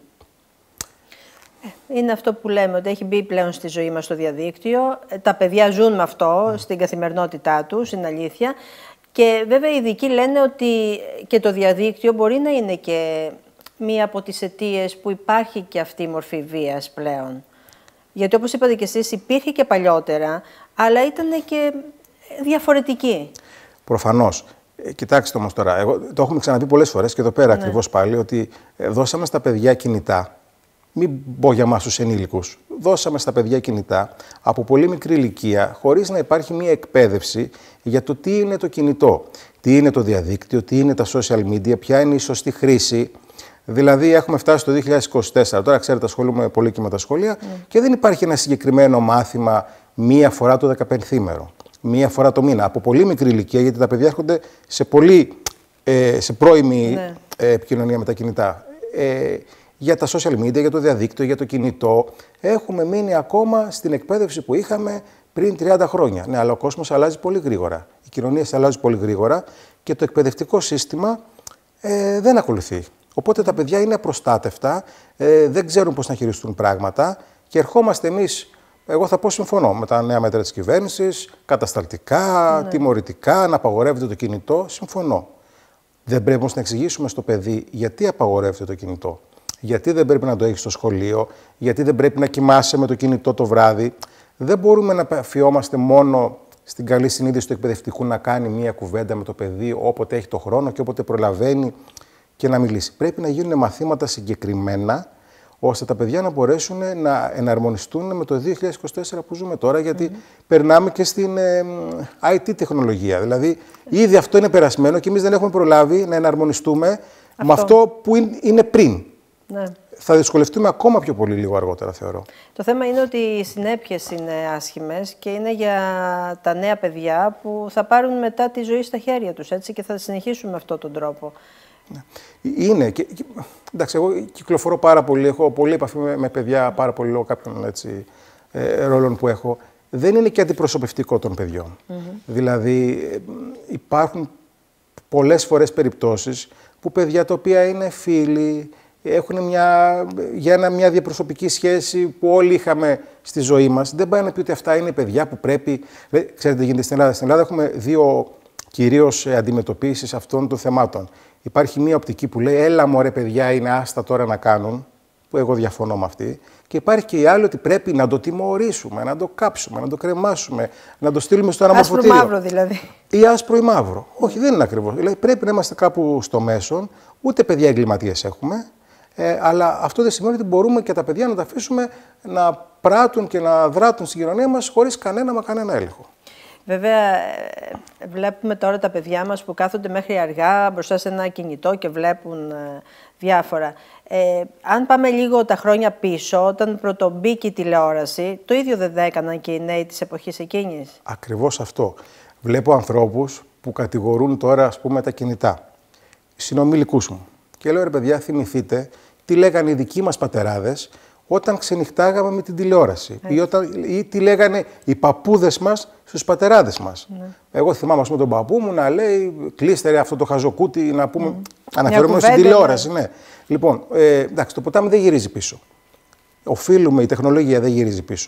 Είναι αυτό που λέμε, ότι έχει μπει πλέον στη ζωή μας το διαδίκτυο. Τα παιδιά ζουν με αυτό mm. στην καθημερινότητά τους, είναι αλήθεια. Και βέβαια οι ειδικοί λένε ότι και το διαδίκτυο μπορεί να είναι και μία από τις αιτίες που υπάρχει και αυτή η μορφή βίας πλέον. Γιατί όπως είπατε και εσείς υπήρχε και παλιότερα, αλλά ήταν και διαφορετική. Προφανώς. Ε, κοιτάξτε όμως τώρα, εγώ, το έχουμε ξαναπεί πολλές φορές και εδώ πέρα ναι. ακριβώς πάλι, ότι ε, δώσαμε στα παιδιά κινητά, μην πω για εμάς τους ενήλικους, δώσαμε στα παιδιά κινητά από πολύ μικρή ηλικία, χωρίς να υπάρχει μία εκπαίδευση για το τι είναι το κινητό, τι είναι το διαδίκτυο, τι είναι τα social media, ποια είναι η σωστή χρήση. Δηλαδή, έχουμε φτάσει στο δύο χιλιάδες είκοσι τέσσερα, τώρα ξέρετε, ασχολούμαι πολύ και με τα σχολεία mm. και δεν υπάρχει ένα συγκεκριμένο μάθημα μία φορά το δεκαπενθήμερο, μία φορά το μήνα, από πολύ μικρή ηλικία, γιατί τα παιδιά έρχονται σε πολύ ε, σε πρώιμη mm. ε, επικοινωνία με τα κινητά. Ε, για τα social media, για το διαδίκτυο, για το κινητό. Έχουμε μείνει ακόμα στην εκπαίδευση που είχαμε πριν τριάντα χρόνια. Ναι, αλλά ο κόσμος αλλάζει πολύ γρήγορα. Οι κοινωνίες αλλάζουν πολύ γρήγορα και το εκπαιδευτικό σύστημα ε, δεν ακολουθεί. Οπότε τα παιδιά είναι απροστάτευτα, ε, δεν ξέρουν πώς να χειριστούν πράγματα και ερχόμαστε εμείς, εγώ θα πω συμφωνώ, με τα νέα μέτρα της κυβέρνησης, κατασταλτικά, ναι. τιμωρητικά, να απαγορεύεται το κινητό, συμφωνώ. Δεν πρέπει όμως να εξηγήσουμε στο παιδί γιατί απαγορεύεται το κινητό. Γιατί δεν πρέπει να το έχει στο σχολείο, γιατί δεν πρέπει να κοιμάσαι με το κινητό το βράδυ. Δεν μπορούμε να αφιόμαστε μόνο στην καλή συνείδηση του εκπαιδευτικού να κάνει μία κουβέντα με το παιδί όποτε έχει το χρόνο και όποτε προλαβαίνει και να μιλήσει. Πρέπει να γίνουν μαθήματα συγκεκριμένα, ώστε τα παιδιά να μπορέσουν να εναρμονιστούν με το δύο χιλιάδες είκοσι τέσσερα που ζούμε τώρα, γιατί mm-hmm. περνάμε και στην ε, άι τι τεχνολογία. Δηλαδή, ήδη αυτό είναι περασμένο και εμείς δεν έχουμε προλάβει να εναρμονιστούμε αυτό. με αυτό που είναι πριν. Ναι. Θα δυσκολευτούμε ακόμα πιο πολύ λίγο αργότερα, θεωρώ. Το θέμα είναι ότι οι συνέπειες είναι άσχημες και είναι για τα νέα παιδιά που θα πάρουν μετά τη ζωή στα χέρια τους, έτσι, και θα συνεχίσουν με αυτόν τον τρόπο. Ναι. Είναι. Και, και, εντάξει, εγώ κυκλοφορώ πάρα πολύ, έχω πολλή επαφή με, με παιδιά, πάρα πολύ λόγω κάποιων έτσι, ε, ρόλων που έχω. Δεν είναι και αντιπροσωπευτικό των παιδιών. Mm-hmm. Δηλαδή, υπάρχουν πολλές φορές περιπτώσεις που παιδιά τα οποία είναι φίλοι, έχουν μια, για ένα, μια διαπροσωπική σχέση που όλοι είχαμε στη ζωή μας. Δεν πάει να πει ότι αυτά είναι παιδιά που πρέπει... Ξέρετε τι γίνεται στην Ελλάδα. Στην Ελλάδα έχουμε δύο κυρίως αντιμετωπίσεις αυτών των θεμάτων. Υπάρχει μία οπτική που λέει «Έλα μωρέ παιδιά, είναι άστα τώρα να κάνουν», που εγώ διαφωνώ με αυτή. Και υπάρχει και η άλλη ότι πρέπει να το τιμωρήσουμε, να το κάψουμε, να το κρεμάσουμε, να το στείλουμε στο αναμορφωτήριο. Άσπρο μαύρο δηλαδή. Ή άσπρο ή μαύρο. Όχι, δεν είναι ακριβώς. Δηλαδή πρέπει να είμαστε κάπου στο μέσον, ούτε παιδιά εγκληματίες έχουμε. Ε, αλλά αυτό δεν σημαίνει ότι μπορούμε και τα παιδιά να τα αφήσουμε να πράττουν και να δράτουν στην κοινωνία μας χωρίς κανένα μα κανένα έλεγχο. Βέβαια, βλέπουμε τώρα τα παιδιά μας που κάθονται μέχρι αργά μπροστά σε ένα κινητό και βλέπουν ε, διάφορα. Ε, αν πάμε λίγο τα χρόνια πίσω, όταν πρωτομπήκε η τηλεόραση, το ίδιο δεν έκαναν και οι νέοι της εποχής εκείνης. Ακριβώς αυτό. Βλέπω ανθρώπους που κατηγορούν τώρα, ας πούμε, τα κινητά. Συνομιλικούς μου. Και λέω, ρε παιδιά, θυμηθείτε τι λέγανε οι δικοί μας πατεράδες όταν ξενυχτάγαμε με την τηλεόραση. Ή, όταν, ή τι λέγανε οι παππούδες μας στους πατεράδες μας. Ναι. Εγώ θυμάμαι, ας πούμε, τον παππού μου να λέει, κλείστε ρε αυτό το χαζοκούτι, να πούμε, mm. αναφερόμενο στην τηλεόραση. Ναι. Ναι. Λοιπόν, ε, εντάξει, το ποτάμι δεν γυρίζει πίσω. Οφείλουμε, η τεχνολογία δεν γυρίζει πίσω.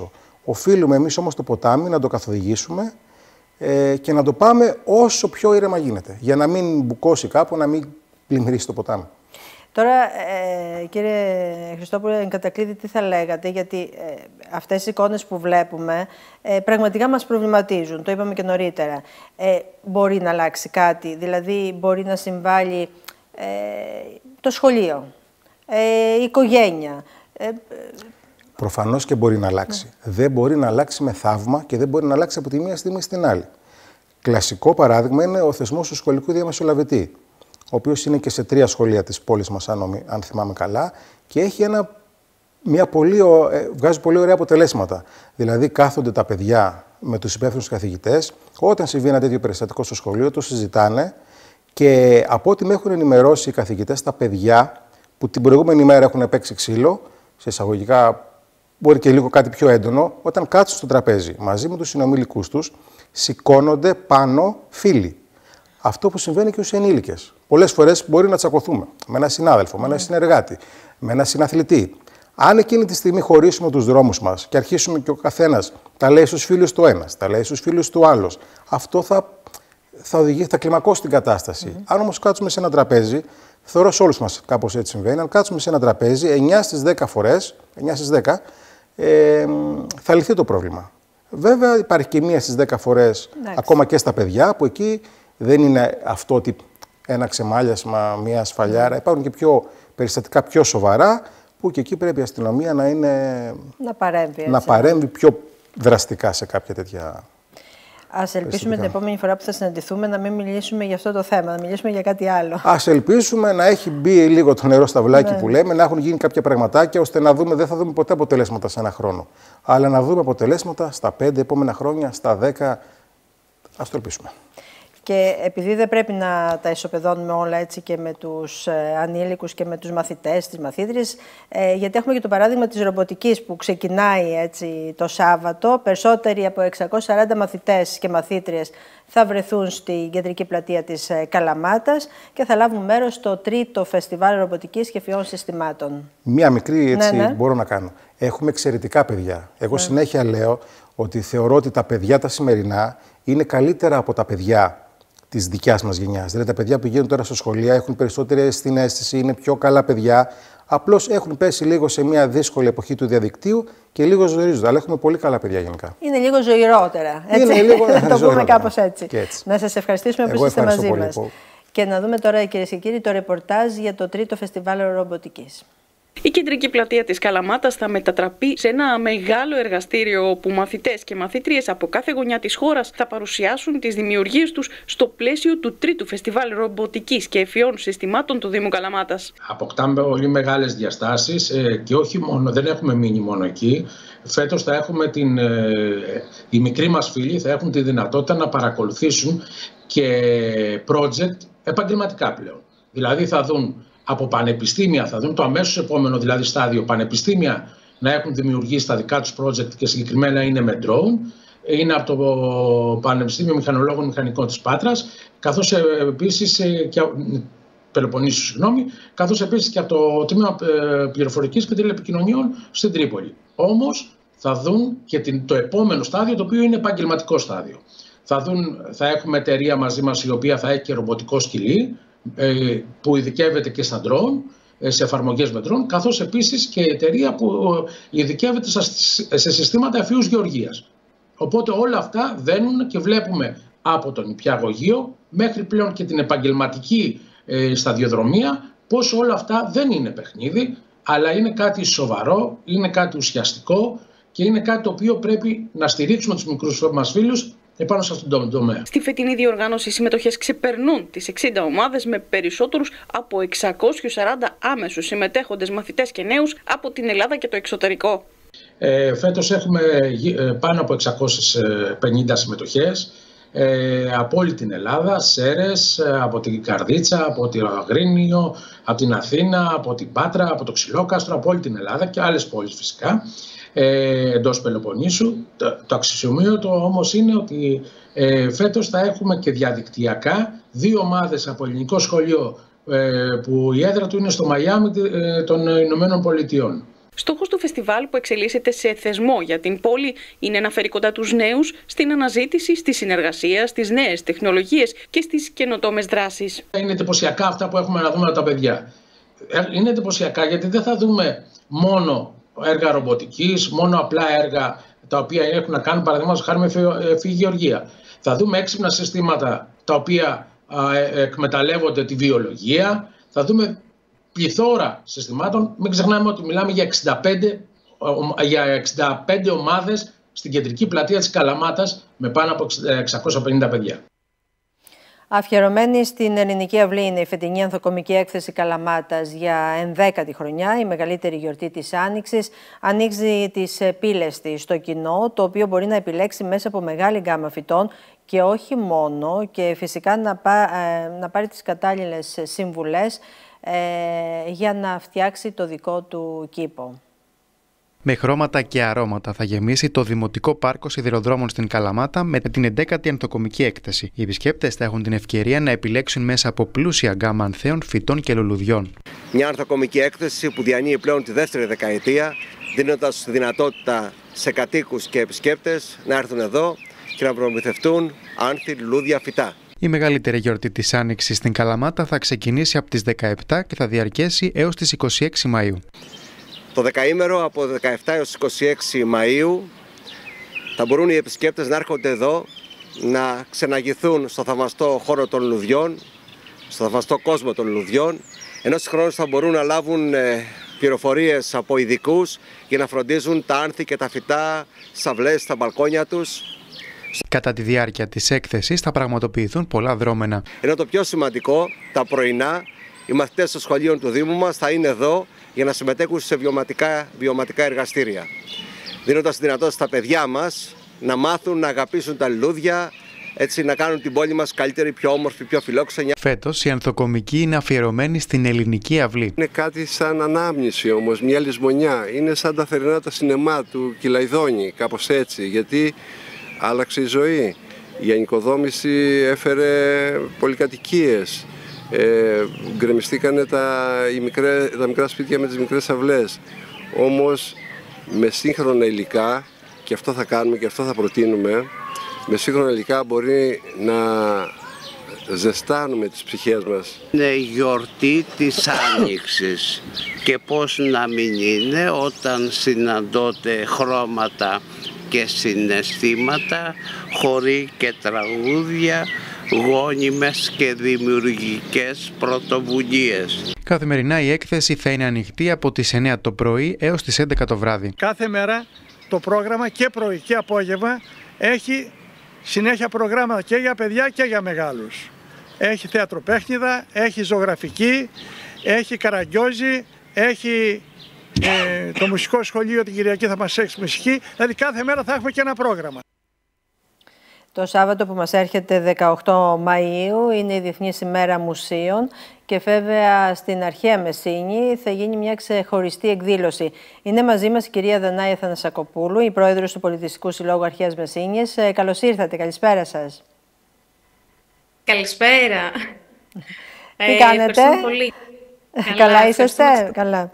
Οφείλουμε εμείς όμως το ποτάμι να το καθοδηγήσουμε ε, και να το πάμε όσο πιο ήρεμα γίνεται, για να μην μπουκώσει κάπου, να μην πλημμυρίσει το ποτάμι. Τώρα, ε, κύριε Χριστόπουλε, εν κατακλείδη, τι θα λέγατε, γιατί ε, αυτές οι εικόνες που βλέπουμε ε, πραγματικά μας προβληματίζουν, το είπαμε και νωρίτερα. Ε, μπορεί να αλλάξει κάτι, δηλαδή μπορεί να συμβάλλει ε, το σχολείο, ε, η οικογένεια. Ε, Προφανώς και μπορεί να αλλάξει. Ναι. Δεν μπορεί να αλλάξει με θαύμα και δεν μπορεί να αλλάξει από τη μία στιγμή στην άλλη. Κλασικό παράδειγμα είναι ο θεσμός του σχολικού διαμεσολαβητή, ο οποίος είναι και σε τρία σχολεία της πόλης μας, αν, αν θυμάμαι καλά, και έχει ένα, μια πολύ, ε, βγάζει πολύ ωραία αποτελέσματα. Δηλαδή, κάθονται τα παιδιά με τους υπεύθυνους καθηγητές, όταν συμβεί ένα τέτοιο περιστατικό στο σχολείο, το συζητάνε και από ό,τι με έχουν ενημερώσει οι καθηγητές, τα παιδιά που την προηγούμενη μέρα έχουν παίξει ξύλο, σε εισαγωγικά μπορεί και λίγο κάτι πιο έντονο, όταν κάτσουν στο τραπέζι μαζί με τους συνομιλικούς τους, σηκώνονται πάνω φίλοι. Αυτό που συμβαίνει και στους ενήλικες. Πολλές φορές μπορεί να τσακωθούμε με έναν συνάδελφο, με έναν συνεργάτη, με έναν συναθλητή. Αν εκείνη τη στιγμή χωρίσουμε τους δρόμους μας και αρχίσουμε και ο καθένας τα λέει στους φίλους του ένας, τα λέει στους φίλους του άλλος, αυτό θα, θα οδηγήσει, θα κλιμακώσει την κατάσταση. Mm-hmm. Αν όμως κάτσουμε σε ένα τραπέζι, θεωρώ σε όλους μας κάπως έτσι συμβαίνει, αν κάτσουμε σε ένα τραπέζι εννιά στις δέκα φορές, εννιά στις δέκα, ε, θα λυθεί το πρόβλημα. Βέβαια υπάρχει και μία στις δέκα φορές, Next. ακόμα και στα παιδιά, που εκεί δεν είναι αυτό ότι ένα ξεμάλιασμα, μία ασφαλιάρα. Υπάρχουν και πιο περιστατικά πιο σοβαρά, που και εκεί πρέπει η αστυνομία να είναι. Να παρέμβει. Έτσι. Να παρέμβει πιο δραστικά σε κάποια τέτοια. Ας ελπίσουμε την επόμενη φορά που θα συναντηθούμε να μην μιλήσουμε για αυτό το θέμα, να μιλήσουμε για κάτι άλλο. Ας ελπίσουμε να έχει μπει λίγο το νερό στα βλάκι ναι. που λέμε, να έχουν γίνει κάποια πραγματάκια, ώστε να δούμε, δεν θα δούμε ποτέ αποτελέσματα σε ένα χρόνο. Αλλά να δούμε αποτελέσματα στα πέντε επόμενα χρόνια, στα δέκα. Ας το ελπίσουμε. Και επειδή δεν πρέπει να τα ισοπεδώνουμε όλα έτσι και με τους ε, ανήλικους και με τους μαθητές, τις μαθήτριες, ε, γιατί έχουμε και το παράδειγμα της ρομποτικής που ξεκινάει έτσι το Σάββατο. Περισσότεροι από εξακόσιους σαράντα μαθητές και μαθήτριες θα βρεθούν στην κεντρική πλατεία της ε, Καλαμάτας και θα λάβουν μέρος στο τρίτο φεστιβάλ ρομποτικής και φυών συστημάτων. Μία μικρή έτσι ναι, ναι. μπορώ να κάνω. Έχουμε εξαιρετικά παιδιά. Εγώ ναι. συνέχεια λέω ότι θεωρώ ότι τα παιδιά τα σημερινά είναι καλύτερα από τα παιδιά της δικιάς μας γενιάς. Δηλαδή, τα παιδιά που πηγαίνουν τώρα στο σχολείο έχουν περισσότερη συναίσθηση, είναι πιο καλά παιδιά. Απλώς έχουν πέσει λίγο σε μια δύσκολη εποχή του διαδικτύου και λίγο ζωηρίζονται. Αλλά έχουμε πολύ καλά παιδιά γενικά. Είναι λίγο ζωηρότερα. Έτσι. Είναι λίγο να το πούμε κάπως έτσι. έτσι. Να σας ευχαριστήσουμε που είστε μαζί πολύ, μας. Πολύ. Και να δούμε τώρα, κυρίες και κύριοι, το ρεπορτάζ για το τρίτο φεστιβάλ ρομποτικής. Η κεντρική πλατεία της Καλαμάτας θα μετατραπεί σε ένα μεγάλο εργαστήριο όπου μαθητές και μαθήτριες από κάθε γωνιά της χώρας θα παρουσιάσουν τις δημιουργίες τους στο πλαίσιο του τρίτου φεστιβάλ ρομποτικής και εφιών συστημάτων του Δήμου Καλαμάτας. Αποκτάμε πολύ μεγάλες διαστάσεις και όχι μόνο, δεν έχουμε μείνει μόνο εκεί. Φέτος θα έχουμε την, οι μικροί μας φίλοι θα έχουν τη δυνατότητα να παρακολουθήσουν και project επαγγελματικά πλέον. Δηλαδή θα δουν από πανεπιστήμια, θα δουν το αμέσως επόμενο δηλαδή στάδιο, πανεπιστήμια να έχουν δημιουργήσει τα δικά τους project και συγκεκριμένα είναι με drone. Είναι από το Πανεπιστήμιο Μηχανολόγων Μηχανικών της Πάτρας, καθώς επίσης και, Πελοποννήσου, συγγνώμη, καθώς επίσης και από το Τμήμα Πληροφορικής και Τηλεπικοινωνιών στην Τρίπολη. Όμως θα δουν και το επόμενο στάδιο, το οποίο είναι επαγγελματικό στάδιο. Θα, δουν, θα έχουμε εταιρεία μαζί μας η οποία θα έχει και ρομποτικό σκυλί, που ειδικεύεται και στα drone, σε εφαρμογές με drone, καθώς επίσης και εταιρεία που ειδικεύεται σε συστήματα εφίους γεωργίας. Οπότε όλα αυτά δένουν και βλέπουμε από τον νηπιαγωγείο μέχρι πλέον και την επαγγελματική σταδιοδρομία πως όλα αυτά δεν είναι παιχνίδι, αλλά είναι κάτι σοβαρό, είναι κάτι ουσιαστικό και είναι κάτι το οποίο πρέπει να στηρίξουμε τους μικρούς μας φίλους επάνω σε αυτόν τον τομέα. Στη φετινή διοργάνωση οι συμμετοχές ξεπερνούν τις εξήντα ομάδες με περισσότερους από εξακόσιους σαράντα άμεσους συμμετέχοντες μαθητές και νέους από την Ελλάδα και το εξωτερικό. Ε, φέτος έχουμε πάνω από εξακόσιες πενήντα συμμετοχές ε, από όλη την Ελλάδα, Σέρρες, από την Καρδίτσα, από το Αγρίνιο, από την Αθήνα, από την Πάτρα, από το Ξυλόκαστρο, από όλη την Ελλάδα και άλλες πόλεις φυσικά. Ε, εντός Πελοποννήσου. Το, το αξιοσημείωτο όμως είναι ότι ε, φέτος θα έχουμε και διαδικτυακά δύο ομάδες από ελληνικό σχολείο ε, που η έδρα του είναι στο Μαϊάμι ε, των Ηνωμένων Πολιτειών. Στόχος του φεστιβάλ, που εξελίσσεται σε θεσμό για την πόλη, είναι να φέρει κοντά τους νέους στην αναζήτηση, στη συνεργασία, στις νέες τεχνολογίες και στις καινοτόμες δράσεις. Είναι εντυπωσιακά αυτά που έχουμε να δούμε με τα παιδιά. Είναι εντυπωσιακά γιατί δεν θα δούμε μόνο έργα ρομποτικής, μόνο απλά έργα τα οποία έχουν να κάνουν, παραδείγματος χάρη, με φυγειοργία. Θα δούμε έξυπνα συστήματα τα οποία α, ε, εκμεταλλεύονται τη βιολογία. Θα δούμε πληθώρα συστημάτων. Μην ξεχνάμε ότι μιλάμε για εξήντα πέντε, για εξήντα πέντε ομάδες στην κεντρική πλατεία της Καλαμάτας με πάνω από εξακόσια πενήντα παιδιά. Αφιερωμένη στην Ελληνική Αυλή είναι η φετινή ανθοκομική έκθεση Καλαμάτας για ενδέκατη χρονιά. Η μεγαλύτερη γιορτή της Άνοιξης ανοίγει τις πύλες της στο κοινό, το οποίο μπορεί να επιλέξει μέσα από μεγάλη γκάμα φυτών και όχι μόνο, και φυσικά να, πά, να πάρει τις κατάλληλες συμβουλές ε, για να φτιάξει το δικό του κήπο. Με χρώματα και αρώματα θα γεμίσει το Δημοτικό Πάρκο Σιδηροδρόμων στην Καλαμάτα με την ενδέκατη ανθοκομική έκθεση. Οι επισκέπτες θα έχουν την ευκαιρία να επιλέξουν μέσα από πλούσια γκάμα ανθέων, φυτών και λουλουδιών. Μια ανθοκομική έκθεση που διανύει πλέον τη δεύτερη δεκαετία, δίνοντας τη δυνατότητα σε κατοίκους και επισκέπτες να έρθουν εδώ και να προμηθευτούν άνθη, λουλούδια, φυτά. Η μεγαλύτερη γιορτή της Άνοιξης στην Καλαμάτα θα ξεκινήσει από τις δεκαεπτά και θα διαρκέσει έως τις είκοσι έξι Μαΐου. Το δεκαήμερο από δεκαεπτά έως είκοσι έξι Μαΐου θα μπορούν οι επισκέπτες να έρχονται εδώ να ξεναγηθούν στο θαυμαστό χώρο των λουλουδιών, στο θαυμαστό κόσμο των λουλουδιών, ενώ συγχρόνως θα μπορούν να λάβουν πληροφορίες από ειδικούς για να φροντίζουν τα άνθη και τα φυτά στις αυλές, στα μπαλκόνια τους. Κατά τη διάρκεια της έκθεσης θα πραγματοποιηθούν πολλά δρόμενα. Ενώ το πιο σημαντικό, τα πρωινά, οι μαθητές των σχολείων του Δήμου μας θα είναι εδώ για να συμμετέχουν σε βιωματικά, βιωματικά εργαστήρια, δίνοντας δυνατότητα στα παιδιά μας να μάθουν να αγαπήσουν τα λουλούδια, έτσι να κάνουν την πόλη μας καλύτερη, πιο όμορφη, πιο φιλόξενη. Φέτος η ανθοκομική είναι αφιερωμένη στην Ελληνική Αυλή. Είναι κάτι σαν ανάμνηση όμως, μια λησμονιά. Είναι σαν τα θερινά τα σινεμά του Κυλαϊδόνη, κάπως έτσι, γιατί άλλαξε η ζωή. Η ανοικοδόμηση έφερε πολυκατοικίες. Ε, γκρεμιστήκανε τα, οι μικρέ, τα μικρά σπίτια με τις μικρές αυλές. Όμως με σύγχρονα υλικά, και αυτό θα κάνουμε και αυτό θα προτείνουμε, με σύγχρονα υλικά μπορεί να ζεστάνουμε τις ψυχές μας. Είναι η γιορτή της Άνοιξης και πώς να μην είναι όταν συναντώνται χρώματα και συναισθήματα, χοροί και τραγούδια, γόνιμες και δημιουργικές πρωτοβουλίες. Καθημερινά η έκθεση θα είναι ανοιχτή από τις εννιά το πρωί έως τις έντεκα το βράδυ. Κάθε μέρα το πρόγραμμα και πρωί και απόγευμα έχει συνέχεια προγράμματα και για παιδιά και για μεγάλους. Έχει θεατροπαίχνιδα, έχει ζωγραφική, έχει καραγκιόζη, έχει ε, το μουσικό σχολείο την Κυριακή θα μας έχει μουσική, δηλαδή κάθε μέρα θα έχουμε και ένα πρόγραμμα. Το Σάββατο που μας έρχεται δεκαοκτώ Μαΐου είναι η Διεθνής ημέρα Μουσείων και βέβαια στην Αρχαία Μεσίνη θα γίνει μια ξεχωριστή εκδήλωση. Είναι μαζί μας η κυρία Δανάη Θανασακοπούλου, η πρόεδρος του Πολιτιστικού Συλλόγου Αρχαίας Μεσίνης. Καλώς ήρθατε, καλησπέρα σας. Καλησπέρα. Τι ε, κάνετε? Πολύ. Καλά, Καλά είσαστε? Καλά.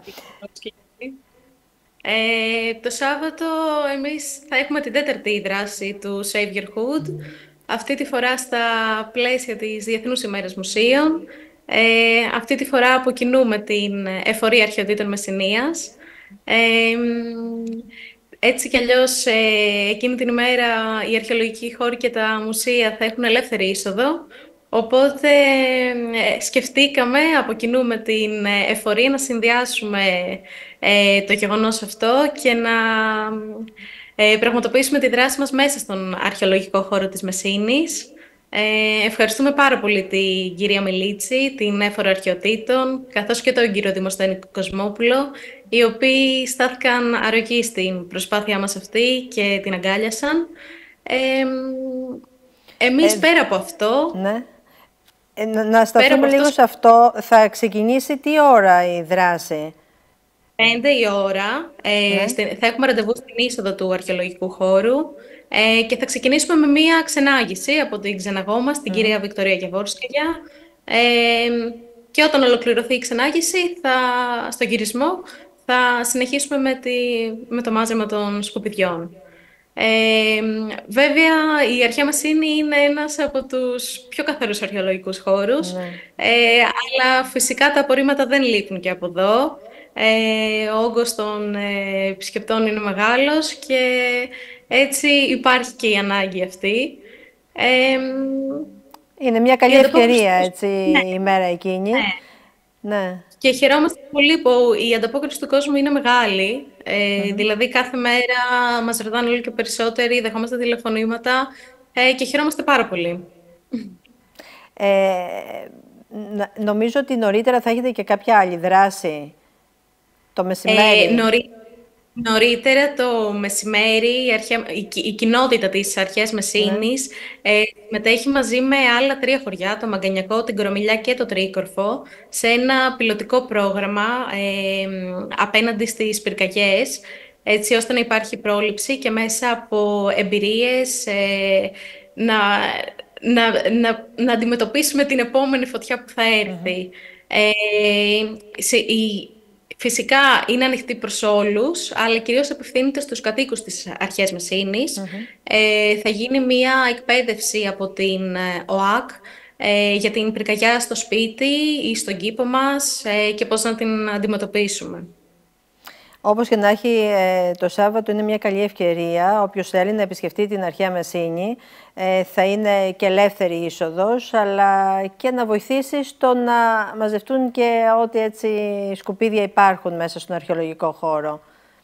Ε, το Σάββατο εμείς θα έχουμε την τέταρτη δράση του Saviorhood, αυτή τη φορά στα πλαίσια της Διεθνούς ημέρας Μουσείων. Ε, αυτή τη φορά αποκοινούμε την Εφορία Αρχαιοτήτων Μεσσηνίας. Ε, έτσι κι αλλιώς ε, εκείνη την ημέρα οι αρχαιολογικοί χώροι και τα μουσεία θα έχουν ελεύθερη είσοδο. Οπότε ε, σκεφτήκαμε από κοινού με την Εφορία να συνδυάσουμε ε, το γεγονός αυτό και να ε, πραγματοποιήσουμε τη δράση μας μέσα στον αρχαιολογικό χώρο της Μεσσήνης. Ε, ευχαριστούμε πάρα πολύ την κυρία Μιλίτση, την Έφορο Αρχαιοτήτων, καθώς και τον κύριο Δημοσθένη Κοσμόπουλο, οι οποίοι στάθηκαν αρρωγοί στην προσπάθειά μας αυτή και την αγκάλιασαν. Ε, εμείς ε, πέρα από αυτό... Ναι. Ε, να σταθούμε λίγο αυτό... σε αυτό. Θα ξεκινήσει τι ώρα η δράση? Πέντε η ώρα. Ε, ναι. στην, θα έχουμε ραντεβού στην είσοδο του αρχαιολογικού χώρου ε, και θα ξεκινήσουμε με μία ξενάγηση από την ξεναγό μας, την mm. κυρία Βικτωρία Γεβόρσκαγια. Ε, και όταν ολοκληρωθεί η ξενάγηση, θα, στο γυρισμό, θα θα συνεχίσουμε με, τη, με το μάζεμα των σκουπιδιών. Ε, βέβαια, η Αρχαία Μεσίνη είναι ένας από τους πιο καθαρούς αρχαιολογικούς χώρους, ναι. ε, αλλά φυσικά τα απορρίμματα δεν λείπουν και από εδώ. Ε, ο όγκος των ε, επισκεπτών είναι μεγάλος και έτσι υπάρχει και η ανάγκη αυτή. Ε, είναι μια καλή ευκαιρία, έτσι, ναι. η μέρα εκείνη. Ναι. Ναι. Και χαιρόμαστε πολύ που η ανταπόκριση του κόσμου είναι μεγάλη. Ε, mm-hmm. Δηλαδή, κάθε μέρα μας ρωτάνε όλο και περισσότεροι, δεχόμαστε τηλεφωνήματα ε, και χαιρόμαστε πάρα πολύ. Ε, νομίζω ότι νωρίτερα θα έχετε και κάποια άλλη δράση το μεσημέρι. Ε, νωρί... Νωρίτερα το μεσημέρι η, αρχαία... η... η κοινότητα της Αρχαίας Μεσίνης mm. ε, μετέχει μαζί με άλλα τρία χωριά, το Μαγκανιακό, την Κορομιλιά και το Τρίκορφο, σε ένα πιλωτικό πρόγραμμα ε, απέναντι στις πυρκαγιές, έτσι ώστε να υπάρχει πρόληψη και μέσα από εμπειρίες ε, να, να, να, να αντιμετωπίσουμε την επόμενη φωτιά που θα έρθει. Mm-hmm. ε, σε, η, Φυσικά είναι ανοιχτή προς όλους, αλλά κυρίως απευθύνεται στους κατοίκους της Αρχαίας Μεσίνης. Mm-hmm. Ε, θα γίνει μία εκπαίδευση από την ΟΑΚ ε, για την πυρκαγιά στο σπίτι ή στον κήπο μας ε, και πώς να την αντιμετωπίσουμε. Όπως και να έχει, το Σάββατο είναι μια καλή ευκαιρία. Όποιος θέλει να επισκεφτεί την Αρχαία Μεσίνη θα είναι και ελεύθερη είσοδος, αλλά και να βοηθήσει στο να μαζευτούν και ό,τι έτσι σκουπίδια υπάρχουν μέσα στον αρχαιολογικό χώρο.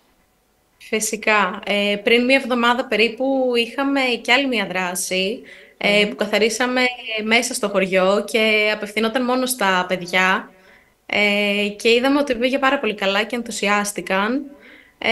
Φυσικά. Ε, πριν μία εβδομάδα περίπου είχαμε και άλλη μία δράση ε, που καθαρίσαμε μέσα στο χωριό και απευθυνόταν μόνο στα παιδιά. Ε, και είδαμε ότι πήγε πάρα πολύ καλά και ενθουσιάστηκαν. Ε,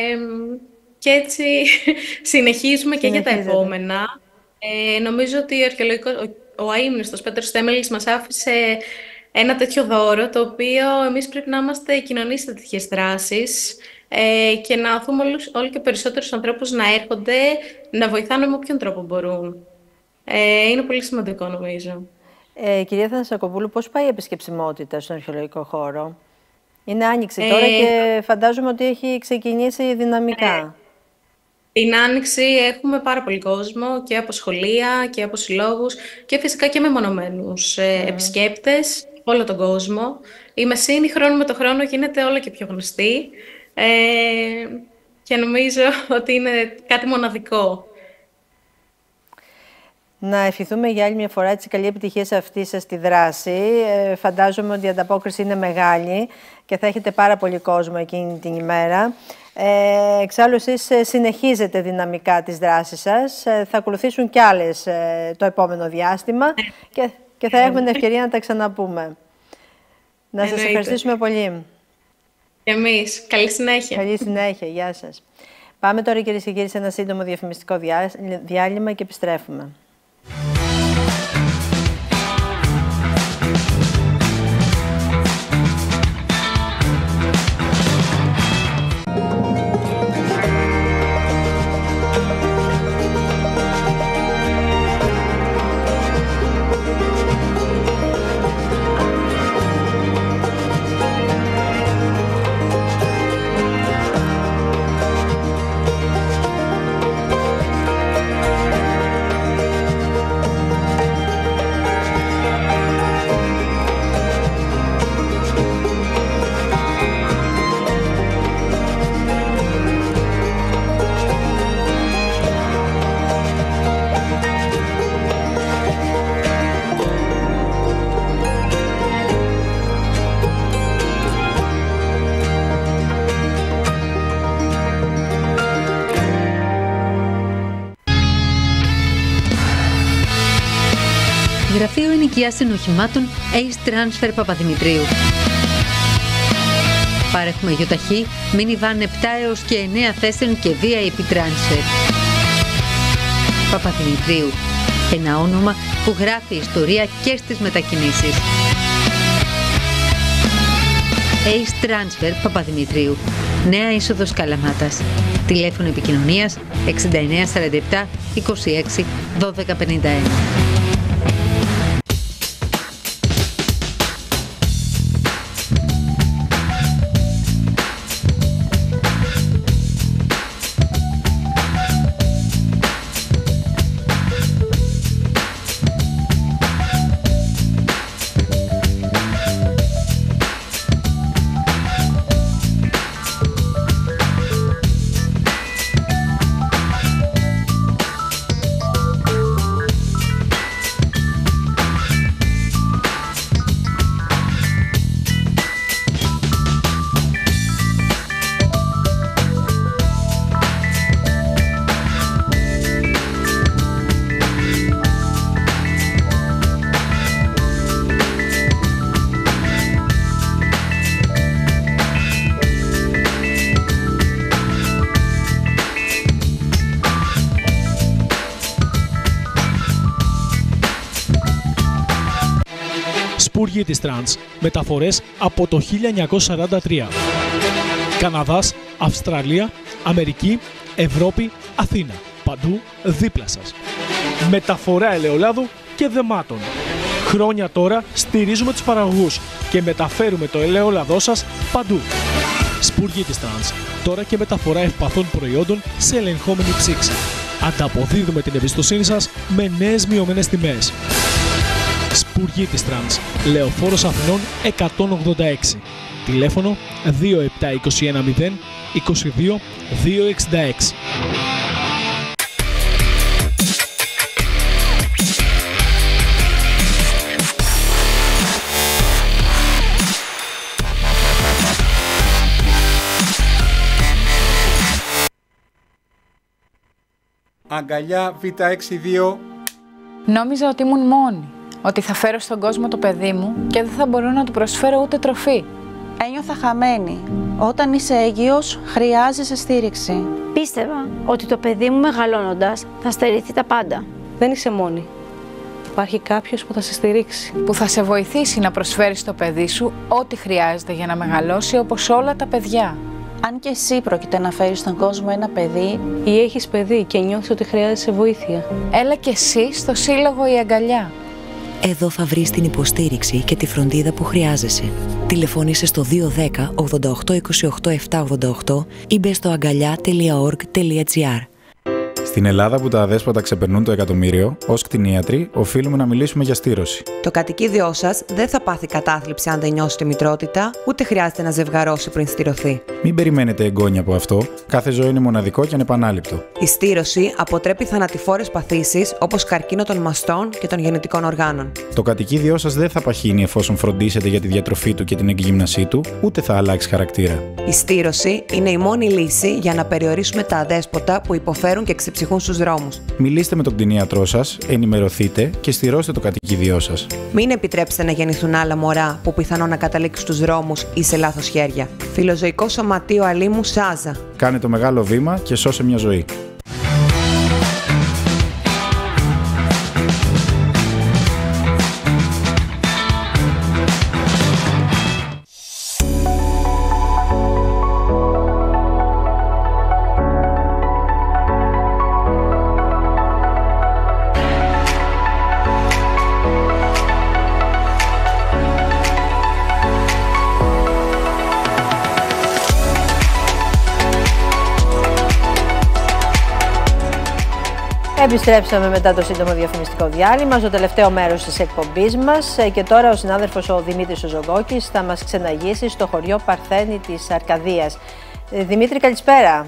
και έτσι συνεχίζουμε και για τα επόμενα. Ε, νομίζω ότι ο, αρχαιολογικός, ο, ο αείμνηστος Πέτρος Θέμελης μας άφησε ένα τέτοιο δώρο, το οποίο εμείς πρέπει να είμαστε κοινωνοί σε τέτοιες δράσεις ε, και να οθούμε όλους, όλο και περισσότερους ανθρώπους να έρχονται, να βοηθάνε με όποιον τρόπο μπορούν. Ε, είναι πολύ σημαντικό, νομίζω. Ε, κυρία Θανασακοπούλου, πώς πάει η επισκεψιμότητα στον αρχαιολογικό χώρο? Είναι άνοιξη τώρα ε, και φαντάζομαι ότι έχει ξεκινήσει δυναμικά. Ε, την Άνοιξη έχουμε πάρα πολύ κόσμο και από σχολεία και από συλλόγους και φυσικά και μεμονωμένους ε, mm. επισκέπτες όλο τον κόσμο. Η Μεσίνη χρόνο με το χρόνο γίνεται όλο και πιο γνωστή ε, και νομίζω ότι είναι κάτι μοναδικό. Να ευχηθούμε για άλλη μια φορά έτσι καλή επιτυχία σε αυτή σας τη δράση. Ε, φαντάζομαι ότι η ανταπόκριση είναι μεγάλη και θα έχετε πάρα πολύ κόσμο εκείνη την ημέρα. Ε, εξάλλου εσείς συνεχίζετε δυναμικά τις δράσεις σας. Ε, θα ακολουθήσουν κι άλλες ε, το επόμενο διάστημα και, και θα έχουμε την ευκαιρία να τα ξαναπούμε. Να σας ευχαριστήσουμε πολύ. Και εμείς. Καλή συνέχεια. Καλή συνέχεια. Γεια σας. Πάμε τώρα, κυρίες και κύριοι, σε ένα σύντομο διαφημιστικό διάλειμμα και επιστρέφουμε. Γραφείο ενοικιάσεων οχημάτων Ace Transfer Παπαδημητρίου. Παρέχουμε γιοταχή, minivan επτά έως και εννέα θέσεων και βι άι πι Transfer. Παπαδημητρίου. Ένα όνομα που γράφει ιστορία και στις μετακινήσεις. Ace Transfer Παπαδημητρίου. Νέα είσοδος Καλαμάτας. Τηλέφωνο επικοινωνίας εξήντα εννέα σαράντα επτά είκοσι έξι δώδεκα πενήντα ένα. Σπουργή της Τρανς. Μεταφορές από το χίλια εννιακόσια σαράντα τρία. Καναδάς, Αυστραλία, Αμερική, Ευρώπη, Αθήνα. Παντού δίπλα σας. Μεταφορά ελαιολάδου και δεμάτων. Χρόνια τώρα στηρίζουμε τους παραγωγούς και μεταφέρουμε το ελαιόλαδό σας παντού. Σπουργή της Τρανς. Τώρα και μεταφορά ευπαθών προϊόντων σε ελεγχόμενη ψήξη. Ανταποδίδουμε την εμπιστοσύνη σας με νέες μειωμένες τιμές. Σπουργή της Τρανς. Λεωφόρος Αθηνών εκατόν ογδόντα έξι. Τηλέφωνο δύο επτά είκοσι ένα μηδέν είκοσι δύο διακόσια εξήντα έξι. Αγκαλιά Β εξήντα δύο. Νόμιζα ότι ήμουν μόνη, ότι θα φέρω στον κόσμο το παιδί μου και δεν θα μπορώ να του προσφέρω ούτε τροφή. Ένιωθα χαμένη. Όταν είσαι έγκυος, χρειάζεσαι στήριξη. Πίστευα ότι το παιδί μου μεγαλώνοντας θα στερηθεί τα πάντα. Δεν είσαι μόνη. Υπάρχει κάποιος που θα σε στηρίξει. Που θα σε βοηθήσει να προσφέρεις στο παιδί σου ό,τι χρειάζεται για να μεγαλώσει όπως όλα τα παιδιά. Αν και εσύ πρόκειται να φέρεις στον κόσμο ένα παιδί ή έχεις παιδί και νιώθεις ότι χρειάζεσαι βοήθεια, έλα και εσύ στο Σύλλογο Η Αγκαλιά. Εδώ θα βρεις την υποστήριξη και τη φροντίδα που χρειάζεσαι. Τηλεφώνησε στο δύο ένα μηδέν ογδόντα οκτώ είκοσι οκτώ επτακόσια ογδόντα οκτώ ή μπε στο αγκαλιά τελεία org τελεία gr. Στην Ελλάδα που τα αδέσποτα ξεπερνούν το εκατομμύριο, ως κτηνίατροι οφείλουμε να μιλήσουμε για στήρωση. Το κατοικίδιό σας δεν θα πάθει κατάθλιψη αν δεν νιώσετε μητρότητα, ούτε χρειάζεται να ζευγαρώσει πριν στηρωθεί. Μην περιμένετε εγγόνια από αυτό, κάθε ζωή είναι μοναδικό και ανεπανάληπτο. Η στήρωση αποτρέπει θανατηφόρες παθήσεις όπως καρκίνο των μαστών και των γεννητικών οργάνων. Το κατοικίδιό σας δεν θα παχύνει εφόσον φροντίσετε για τη διατροφή του και την εγκυμνασή του, ούτε θα αλλάξει χαρακτήρα. Η στήρωση είναι η μόνη λύση για να περιορίσουμε τα αδέσποτα που υποφέρουν και ξεψυχούν στους δρόμους. Μιλήστε με τον κτηνίατρό σας, ενημερωθείτε και στηρώστε το κατοικίδιό σας. Μην επιτρέψετε να γεννηθούν άλλα μωρά που πιθανόν να καταλήξουν στους δρόμους ή σε λάθος χέρια. Φιλοζωικό Σωματείο Αλήμου Σάζα. Κάνε το μεγάλο βήμα και σώσε μια ζωή. Επιστρέψαμε μετά το σύντομο διαφημιστικό διάλειμμα στο τελευταίο μέρος της εκπομπής μας και τώρα ο συνάδελφος ο Δημήτρης Ζωγόκης θα μας ξεναγήσει στο χωριό Παρθένη της Αρκαδίας. Δημήτρη, καλησπέρα.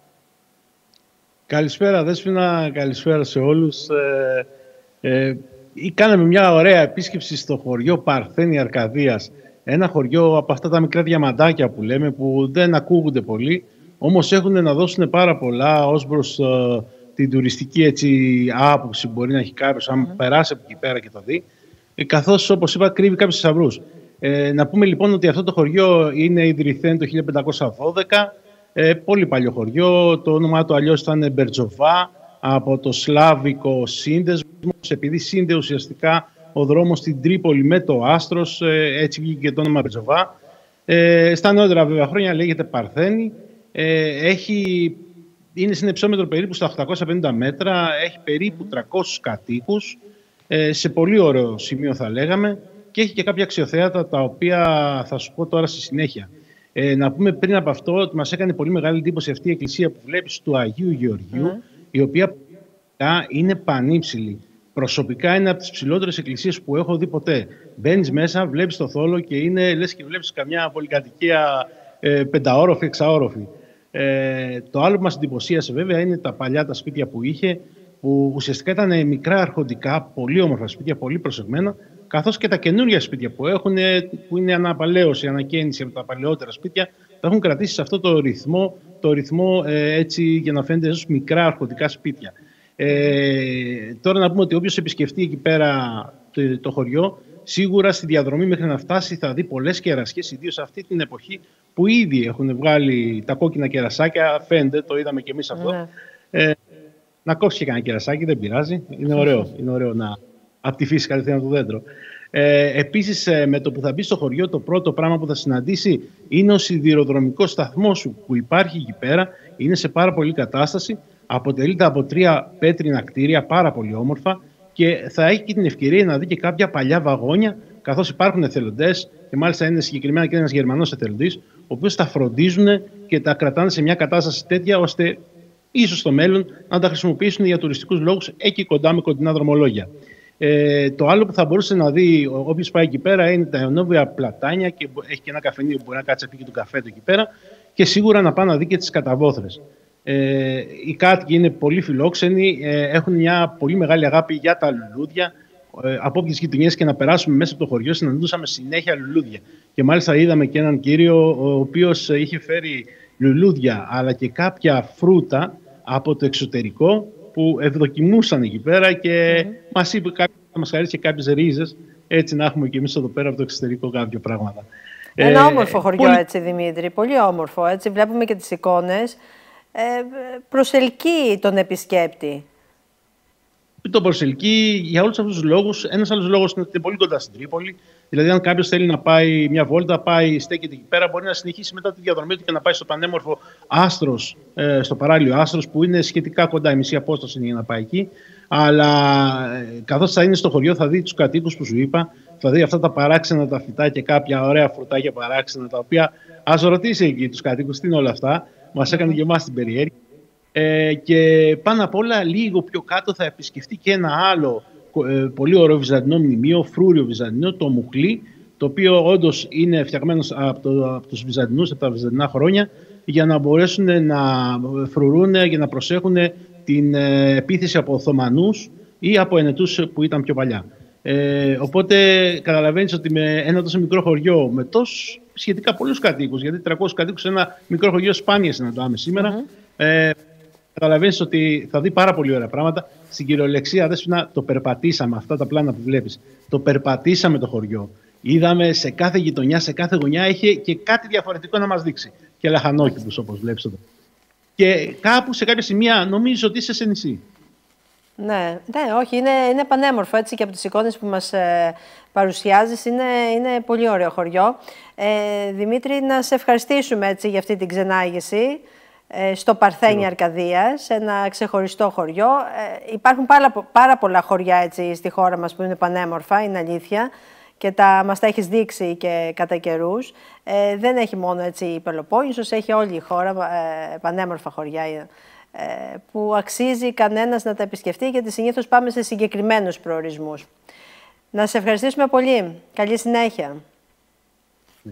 Καλησπέρα Δέσποινα, καλησπέρα σε όλους. Ε, ε, κάναμε μια ωραία επίσκεψη στο χωριό Παρθένη Αρκαδίας. Ένα χωριό από αυτά τα μικρά διαμαντάκια που λέμε, που δεν ακούγονται πολύ, όμως έχουν να δώσουν πάρα πολλά ως προς ε, την τουριστική έτσι, άποψη που μπορεί να έχει κάποιος, αν mm. περάσει από εκεί πέρα και το δει, ε, καθώς όπως είπα κρύβει κάποιους θησαυρούς. Ε, να πούμε λοιπόν ότι αυτό το χωριό είναι ιδρυθέν το χίλια πεντακόσια δώδεκα, ε, πολύ παλιό χωριό, το όνομά του αλλιώς ήταν Μπερτζοβά, από το σλάβικο σύνδεσμο, επειδή σύνδεε ουσιαστικά ο δρόμος στην Τρίπολη με το Άστρος, ε, έτσι βγήκε και το όνομα Μπερτζοβά. Ε, στα νεότερα βέβαια χρόνια λέγεται Παρθένη, ε, έχει... Είναι στην υψόμετρο περίπου στα οκτακόσια πενήντα μέτρα, έχει περίπου τριακόσιους κατοίκους, σε πολύ ωραίο σημείο θα λέγαμε, και έχει και κάποια αξιοθέατα τα οποία θα σου πω τώρα στη συνέχεια. Ε, να πούμε πριν από αυτό ότι μας έκανε πολύ μεγάλη εντύπωση αυτή η εκκλησία που βλέπεις του Αγίου Γεωργίου, mm. η οποία είναι πανύψηλη. Προσωπικά είναι από τις ψηλότερες εκκλησίες που έχω δει ποτέ. Μπαίνεις μέσα, βλέπεις το θόλο και είναι λες και βλέπεις καμιά πολυκατοικία ε, πενταόροφη, εξαόροφη. Ε, το άλλο που μας εντυπωσίασε βέβαια είναι τα παλιά τα σπίτια που είχε, που ουσιαστικά ήταν μικρά αρχοντικά, πολύ όμορφα σπίτια, πολύ προσεγμένα, καθώς και τα καινούργια σπίτια που έχουν, που είναι αναπαλαίωση, ανακαίνιση από τα παλαιότερα σπίτια, τα έχουν κρατήσει σε αυτό το ρυθμό, το ρυθμό ε, έτσι για να φαίνεται ίσως μικρά αρχοντικά σπίτια. Ε, τώρα να πούμε ότι όποιος επισκεφτεί εκεί πέρα το, το χωριό, σίγουρα στη διαδρομή μέχρι να φτάσει θα δει πολλές κερασιές, ιδίως αυτή την εποχή που ήδη έχουν βγάλει τα κόκκινα κερασάκια. Φαίνεται, το είδαμε και εμείς αυτό. Ναι. Ε, να κόψει και κανένα κερασάκι, δεν πειράζει. Είναι ωραίο, είναι ωραίο να από τη φύση κατευθείαν το δέντρο. Ε, επίσης, ε, με το που θα μπει στο χωριό, το πρώτο πράγμα που θα συναντήσει είναι ο σιδηροδρομικός σταθμός σου που υπάρχει εκεί πέρα. Είναι σε πάρα πολύ κατάσταση. Αποτελείται από τρία πέτρινα κτίρια, πάρα πολύ όμορφα, και θα έχει και την ευκαιρία να δει και κάποια παλιά βαγόνια, καθώς υπάρχουν εθελοντές, και μάλιστα είναι συγκεκριμένα και ένας Γερμανός εθελοντής, ο οποίος τα φροντίζουν και τα κρατάνε σε μια κατάσταση τέτοια, ώστε ίσως στο μέλλον να τα χρησιμοποιήσουν για τουριστικούς λόγους εκεί κοντά με κοντινά δρομολόγια. Ε, το άλλο που θα μπορούσε να δει όποιος πάει εκεί πέρα είναι τα ενόβια πλατάνια, και έχει και ένα καφενείο που μπορεί να κάτσει να πει και τον καφέ του εκεί πέρα, και σίγουρα να πάει να δει και τις καταβόθρες. Ε, οι κάτοικοι είναι πολύ φιλόξενοι, ε, έχουν μια πολύ μεγάλη αγάπη για τα λουλούδια. Ε, από όποιες γειτονιές και να περάσουμε μέσα από το χωριό, συναντούσαμε συνέχεια λουλούδια. Και μάλιστα είδαμε και έναν κύριο ο οποίος είχε φέρει λουλούδια αλλά και κάποια φρούτα από το εξωτερικό που ευδοκιμούσαν εκεί πέρα, και mm. μας είπε κάποιος να μας χαρίσει και κάποιες ρίζες, έτσι να έχουμε και εμείς εδώ πέρα από το εξωτερικό κάποια πράγματα. Ένα ε, όμορφο χωριό πολύ... έτσι, Δημήτρη, πολύ όμορφο, έτσι, βλέπουμε και τις εικόνες. Ε, προσελκύει τον επισκέπτη. Το προσελκύει για όλους αυτούς τους λόγους. Ένας άλλος λόγος είναι ότι είναι πολύ κοντά στην Τρίπολη. Δηλαδή, αν κάποιος θέλει να πάει μια βόλτα, πάει, στέκεται εκεί πέρα, μπορεί να συνεχίσει μετά τη διαδρομή του και να πάει στο πανέμορφο Άστρος, ε, στο παράλιο Άστρος, που είναι σχετικά κοντά, η μισή απόσταση είναι για να πάει εκεί. Αλλά ε, καθώς θα είναι στο χωριό, θα δει τους κατοίκους που σου είπα, θα δει αυτά τα παράξενα τα φυτά και κάποια ωραία φρουτάκια παράξενα, τα οποία ας ρωτήσει εκεί τους κατοίκους τι είναι όλα αυτά. Μας έκανε και εμάς την περιέργεια. Ε, και πάνω απ' όλα, λίγο πιο κάτω θα επισκεφτεί και ένα άλλο ε, πολύ ωραίο βυζαντινό μνημείο, φρούριο βυζαντινό, το Μουχλί, το οποίο όντως είναι φτιαγμένο από, το, από τους Βυζαντινούς, από τα βυζαντινά χρόνια, για να μπορέσουν να φρουρούν και να προσέχουν την ε, επίθεση από Οθωμανούς ή από Ενετούς που ήταν πιο παλιά. Ε, οπότε καταλαβαίνεις ότι με ένα τόσο μικρό χωριό, με τόσο σχετικά πολλούς κατοίκους, γιατί τριακόσιους κατοίκους σε ένα μικρό χωριό σπάνια συναντάμε σήμερα, mm-hmm. ε, καταλαβαίνεις ότι θα δει πάρα πολύ ωραία πράγματα. Στην κυριολεξία, Δέσποινα, το περπατήσαμε, αυτά τα πλάνα που βλέπεις. Το περπατήσαμε το χωριό. Είδαμε σε κάθε γειτονιά, σε κάθε γωνιά είχε και κάτι διαφορετικό να μας δείξει. Και λαχανόκηπους, όπως βλέπεις εδώ. Και κάπου σε κάποια σημεία νομίζω ότι είσαι σε νησί. Ναι, ναι, όχι, είναι, είναι πανέμορφο, έτσι, και από τις εικόνες που μας ε, παρουσιάζεις είναι, είναι πολύ ωραίο χωριό. Ε, Δημήτρη, να σε ευχαριστήσουμε, έτσι, για αυτή την ξενάγηση ε, στο Παρθένι Αρκαδίας, ένα ξεχωριστό χωριό. Ε, υπάρχουν πάρα, πάρα πολλά χωριά, έτσι, στη χώρα μας που είναι πανέμορφα, είναι αλήθεια, και τα, μας τα έχεις δείξει και κατά καιρούς. Ε, δεν έχει μόνο, έτσι, η Πελοπόννησος, έχει όλη η χώρα ε, πανέμορφα χωριά που αξίζει κανένας να τα επισκεφτεί, γιατί συνήθως πάμε σε συγκεκριμένους προορισμούς. Να σε ευχαριστήσουμε πολύ. Καλή συνέχεια. Mm.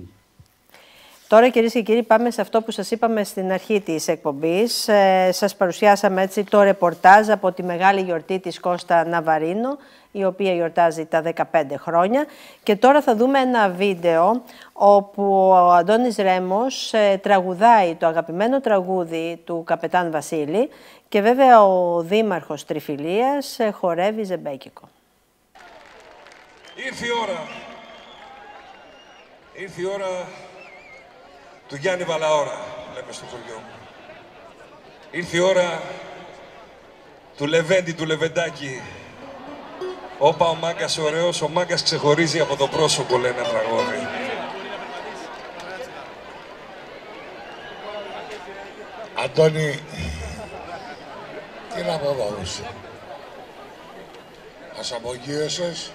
Τώρα, κυρίες και κύριοι, πάμε σε αυτό που σας είπαμε στην αρχή της εκπομπής. Ε, σας παρουσιάσαμε, έτσι, το ρεπορτάζ από τη μεγάλη γιορτή της Κώστα Ναβαρίνο, η οποία γιορτάζει τα δεκαπέντε χρόνια. Και τώρα θα δούμε ένα βίντεο όπου ο Αντώνης Ρέμος ε, τραγουδάει το αγαπημένο τραγούδι του Καπετάν Βασίλη, και βέβαια ο δήμαρχος Τριφυλίας ε, χορεύει ζεμπέκικο. Ήρθε η ώρα. Ήρθε η ώρα του Γιάννη Βαλαώρα, λέμε στο χωριό μου. Ήρθε η ώρα του Λεβέντη, του Λεβεντάκη. Όπα ο μάγκας ωραίος, ο μάγκας ξεχωρίζει από το πρόσωπο, λέει ένα τραγούδι. Αντώνη, τι να πω δώσε. Μας απογείωσες.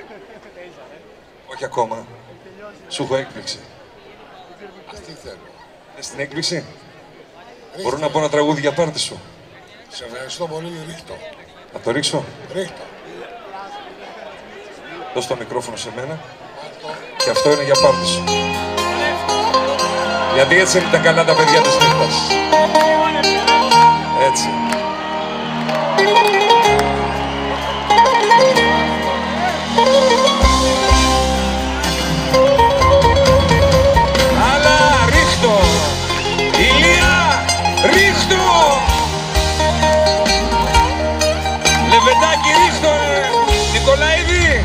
Όχι ακόμα. Σου έχω έκπληξη. Αυτή θέλω. Θες την έκπληξη? Ρίχτω. Μπορώ να πω ένα τραγούδι για πάρτι σου. Σε ευχαριστώ πολύ, ρίχτω. Να το ρίξω? Ρίχτω. Δώσ' το μικρόφωνο σε μένα. Και αυτό είναι για πάρτι σου. Γιατί έτσι είναι τα καλά τα παιδιά της νύχτας. Έτσι. Αλλά ρίχτω, Ηλία, ρίχτω. Λεβεντάκι, ρίχτω, Νικολαίδη.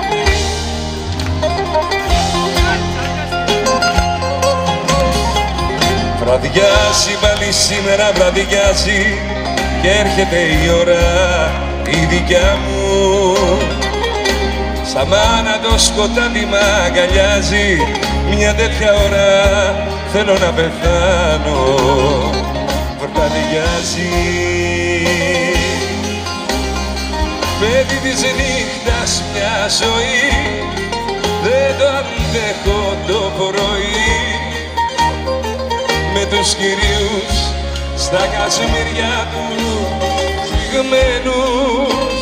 Βραδιάζει πάλι σήμερα, βραδιάζει και έρχεται η ώρα η δικιά μου. Στα μάνα το σκοτάδι μ' αγκαλιάζει, μια τέτοια ώρα θέλω να πεθάνω. Βραδιγιάζει, παιδί της νύχτας μια ζωή, δεν το αντέχω το πρωί. Με τους κυρίους στα κασμίρια του σφιγμένους,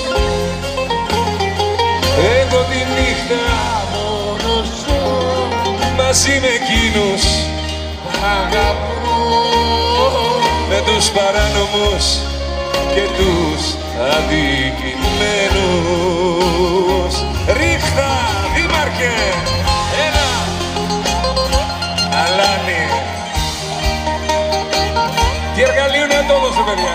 εγώ τη νύχτα μόνος ζω, μαζί με εκείνους αγαπώ, με τους παράνομους και τους αδικημένους. Ρίχτα, δήμαρχε, ένα αλάνι. Τι εργαλείο να το δώσω, παιδιά.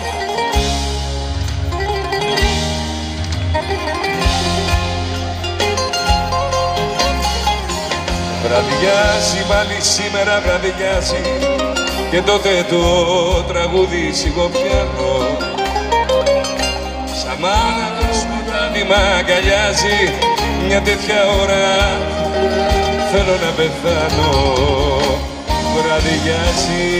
Βραδιάζει πάλι σήμερα, βραδιάζει, και τότε το τραγούδι σιγοπιάνω. Σαν μάνα το σκοτάδι μ' αγκαλιάζει, μια τέτοια ώρα θέλω να πεθάνω. Βραδιάζει.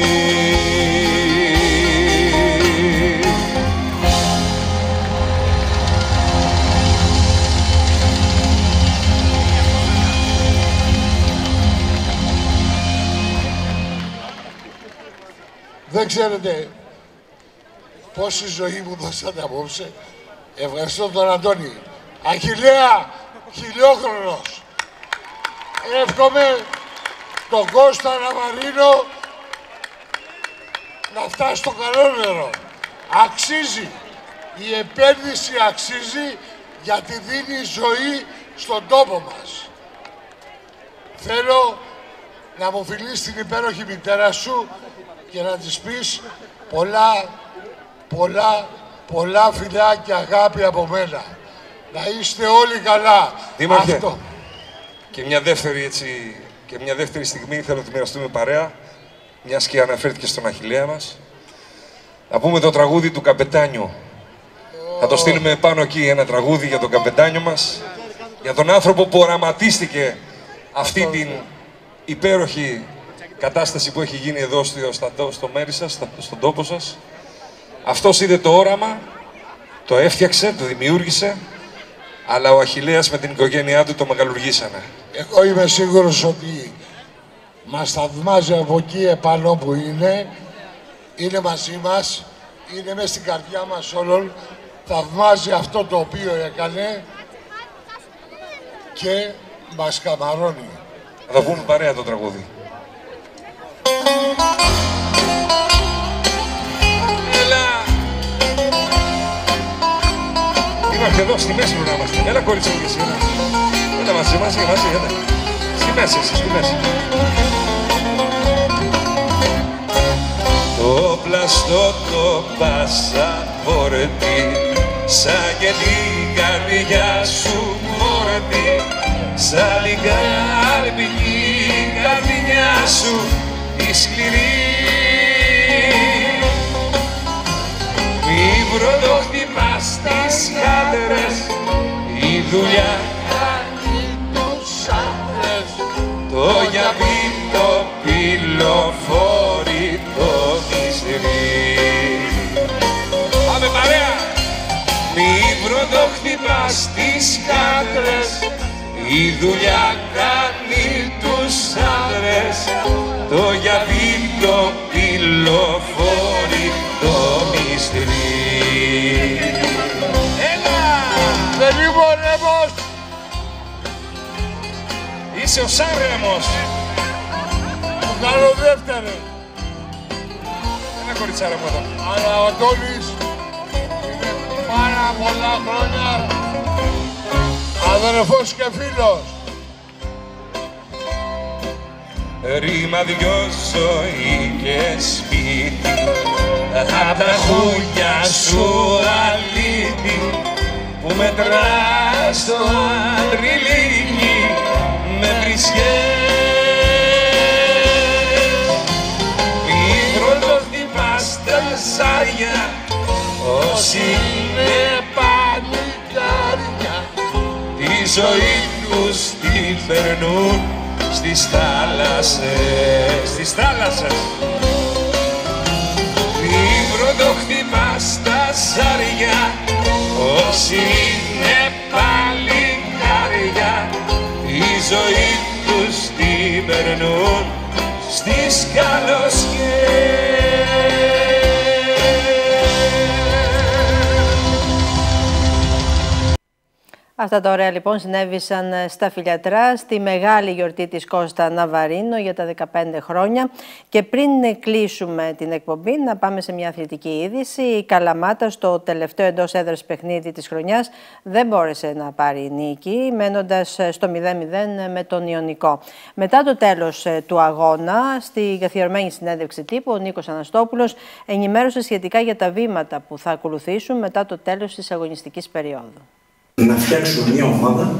Δεν ξέρετε πόση ζωή μου δώσατε απόψε. Ευχαριστώ τον Αντώνη. Αχιλλέα, χιλιόχρονος. Εύχομαι τον Κώστα Ναβαρίνο να φτάσει στο καλό νερό. Αξίζει. Η επένδυση αξίζει, γιατί δίνει ζωή στον τόπο μας. Θέλω να μου φιλείς την υπέροχη μητέρα σου και να της πεις πολλά, πολλά, πολλά φιλιά και αγάπη από μένα. Να είστε όλοι καλά. Δήμαρχε, Αυτό. Και μια δεύτερη, έτσι, και μια δεύτερη στιγμή θέλω να τη μοιραστούμε παρέα, μιας και αναφέρθηκε στον Αχιλλέα μας. Να πούμε το τραγούδι του Καπετάνιου. Oh. Θα το στείλουμε πάνω εκεί, ένα τραγούδι για τον Καπετάνιο μας, για τον άνθρωπο που οραματίστηκε αυτή Αυτό. την υπέροχη κατάσταση που έχει γίνει εδώ στο, στο, στο μέρη σας, στον τόπο σας. Αυτός είδε το όραμα, το έφτιαξε, το δημιούργησε, αλλά ο Αχιλλέας με την οικογένειά του το μεγαλουργήσανε. Εγώ είμαι σίγουρος ότι μας θαυμάζει από εκεί επάνω που είναι, είναι μαζί μας, είναι μέσα στην καρδιά μας όλων, θαυμάζει αυτό το οποίο έκανε και μας καμαρώνει. Θα το πούμε παρέα το τραγούδι. Έλα! Είμαστε εδώ, στη μέση πρέπει να είμαστε. Έλα κορίτσι μου και εσύ, έλα. Έλα μαζί, μαζί, μαζί, έλα. Στη μέση, εσύ, στη μέση. Το πλαστό το πασαφόρτι, σαν και την καρδιά σου μόρτι, σαν λιγάρπικη καρδιά σου η σκληρή. Μη βροντοχτυπάς τις άντρες, η δουλειά κάνει τους άντρες, το γιαβί το πυλοφόρι το μυστηρί. Πάμε παρέα! Μη βροντοχτυπάς τις άντρες, η δουλειά κάνει τους άντρες, το γιαβί το πυλοφόρι το μυστηρί. Έλα! Δεν είμαι ο Ρέμος! Είσαι ο σαν Ρέμος! Του κάνω δεύτερη. Ένα κοριτσάρα από εδώ. Αλλά ο Αντώνης είναι πάρα πολλά χρόνια αδερφός και φίλος. Ρήμα δυο ζωή και σπίτι, απ' τα χούγια σου αλήτη, που μετράς το αντριλίκι με βρισιές. Μη βροντοχτυπάς τα ζάρια, όσοι είναι παλικάρια, τη ζωή τους την περνούν στις θάλασσες, στις θάλασσες. Μην πρωτοχτυπά στα ζάρια, όσοι είναι παλικάρια, η ζωή τους την περνούν στις καλοσιές. Αυτά τα ωραία λοιπόν συνέβησαν στα Φιλιατρά στη μεγάλη γιορτή της Κώστα Ναβαρίνο για τα δεκαπέντε χρόνια. Και πριν κλείσουμε την εκπομπή να πάμε σε μια αθλητική είδηση. Η Καλαμάτα στο τελευταίο εντός έδρας παιχνίδι της χρονιάς δεν μπόρεσε να πάρει νίκη, μένοντας στο μηδέν μηδέν με τον Ιωνικό. Μετά το τέλος του αγώνα, στη καθιερωμένη συνέντευξη τύπου, ο Νίκος Αναστόπουλος ενημέρωσε σχετικά για τα βήματα που θα ακολουθήσουν μετά το τέλος της αγωνιστικής περίοδου. Να φτιάξουμε μια ομάδα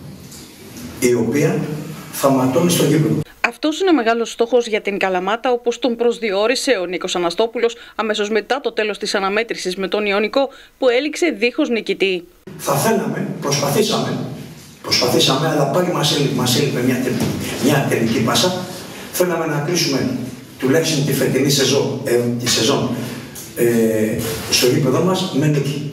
η οποία θα ματώνει στο γήπεδο. Αυτός είναι ο μεγάλος στόχος για την Καλαμάτα, όπως τον προσδιορίσε ο Νίκος Αναστόπουλος αμέσως μετά το τέλος της αναμέτρησης με τον Ιωνικό, που έληξε δίχως νικητή. Θα θέλαμε, προσπαθήσαμε, προσπαθήσαμε, αλλά πάλι μας έλειπε, μας έλειπε μια, τε, μια τελική πάσα. Θέλαμε να κλείσουμε τουλάχιστον τη φετινή σεζόν, ε, τη σεζόν ε, στο γήπεδο μας με νίκη.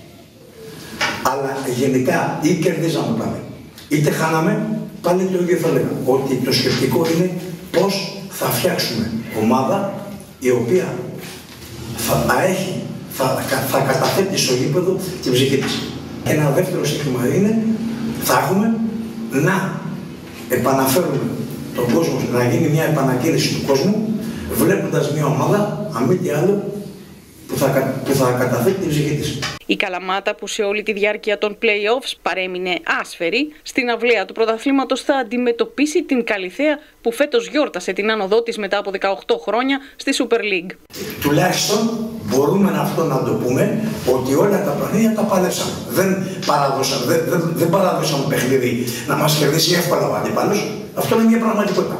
Αλλά γενικά ή κερδίζαμε πάλι, είτε χάναμε, πάλι το ίδιο θα λέγαμε. Ότι το σκεπτικό είναι πώς θα φτιάξουμε ομάδα η οποία θα, έχει, θα, θα καταθέτει στο γήπεδο την ψυχή της. Ένα δεύτερο σύστημα είναι, θα έχουμε να επαναφέρουμε τον κόσμο, να γίνει μια επανακίνηση του κόσμου, βλέποντας μια ομάδα, αν μη τι άλλο, που θα, που θα καταθέτει την ψυχή της. Η Καλαμάτα, που σε όλη τη διάρκεια των play-offs παρέμεινε άσφαιρη, στην αυλαία του πρωταθλήματος θα αντιμετωπίσει την Καλιθέα, που φέτος γιόρτασε την άνοδό της μετά από δεκαοκτώ χρόνια στη Super League. Τουλάχιστον μπορούμε αυτό να το πούμε, ότι όλα τα παιχνίδια τα παλέψαμε. Δεν παράδοσαν, δεν, δεν, δεν παράδοσαν παιχνίδι να μας κερδίσει εύκολα ο αντίπαλος. Αυτό είναι μια πραγματικότητα.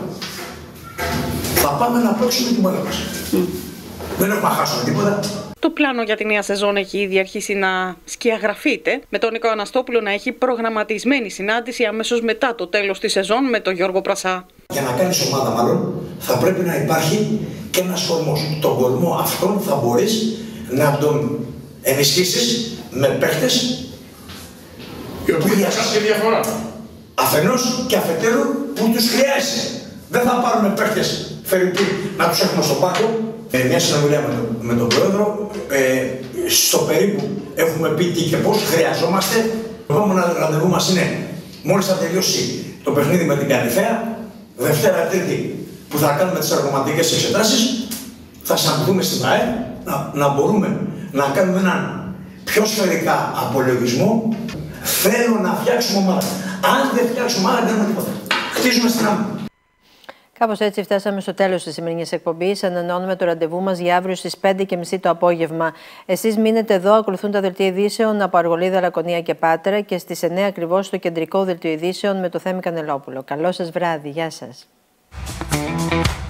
Θα πάμε να παίξουμε την μπάλα μας. Mm. Δεν έχουμε να χάσουμε τίποτα. Το πλάνο για τη νέα σεζόν έχει ήδη αρχίσει να σκιαγραφείται, με τον Νίκο Αναστόπουλο να έχει προγραμματισμένη συνάντηση αμέσως μετά το τέλος της σεζόν με τον Γιώργο Πρασά. Για να κάνεις ομάδα μάλλον θα πρέπει να υπάρχει και ένας κορμός. Τον κορμό αυτόν θα μπορείς να τον ενισχύσεις με παίχτες οι οποίοι θα κάνουν τη διαφορά. Αφενός και αφετέρου που τους χρειάζεσαι. Δεν θα πάρουμε παίχτες φερειπή να τους έχουμε στον πάγκο. Ε, μια συνομιλία με, το, με τον πρόεδρο, ε, στο περίπου έχουμε πει τι και πώς χρειαζόμαστε. Το επόμενο ραντεβού μας είναι μόλις θα τελειώσει το παιχνίδι με την Καλιθέα, Δευτέρα Τρίτη που θα κάνουμε τις εργοματικές εξετάσεις, θα συναντηθούμε στην ΠΑΕ να, να μπορούμε να κάνουμε έναν πιο σφαιρικά απολογισμό. Θέλω να φτιάξουμε ομάδα. Αν δεν φτιάξουμε ομάδα, δεν κάνουμε τίποτα. Χτίζουμε στην άμυνα. Κάπως έτσι φτάσαμε στο τέλος της σημερινής εκπομπής. Ανανεώνουμε το ραντεβού μας για αύριο στις πέντε και μισή το απόγευμα. Εσείς μείνετε εδώ, ακολουθούν τα δελτία ειδήσεων από Αργολίδα, Λακωνία και Πάτρα και στις εννέα ακριβώς το κεντρικό δελτίο ειδήσεων με το Θέμη Κανελόπουλο. Καλό σας βράδυ. Γεια σας.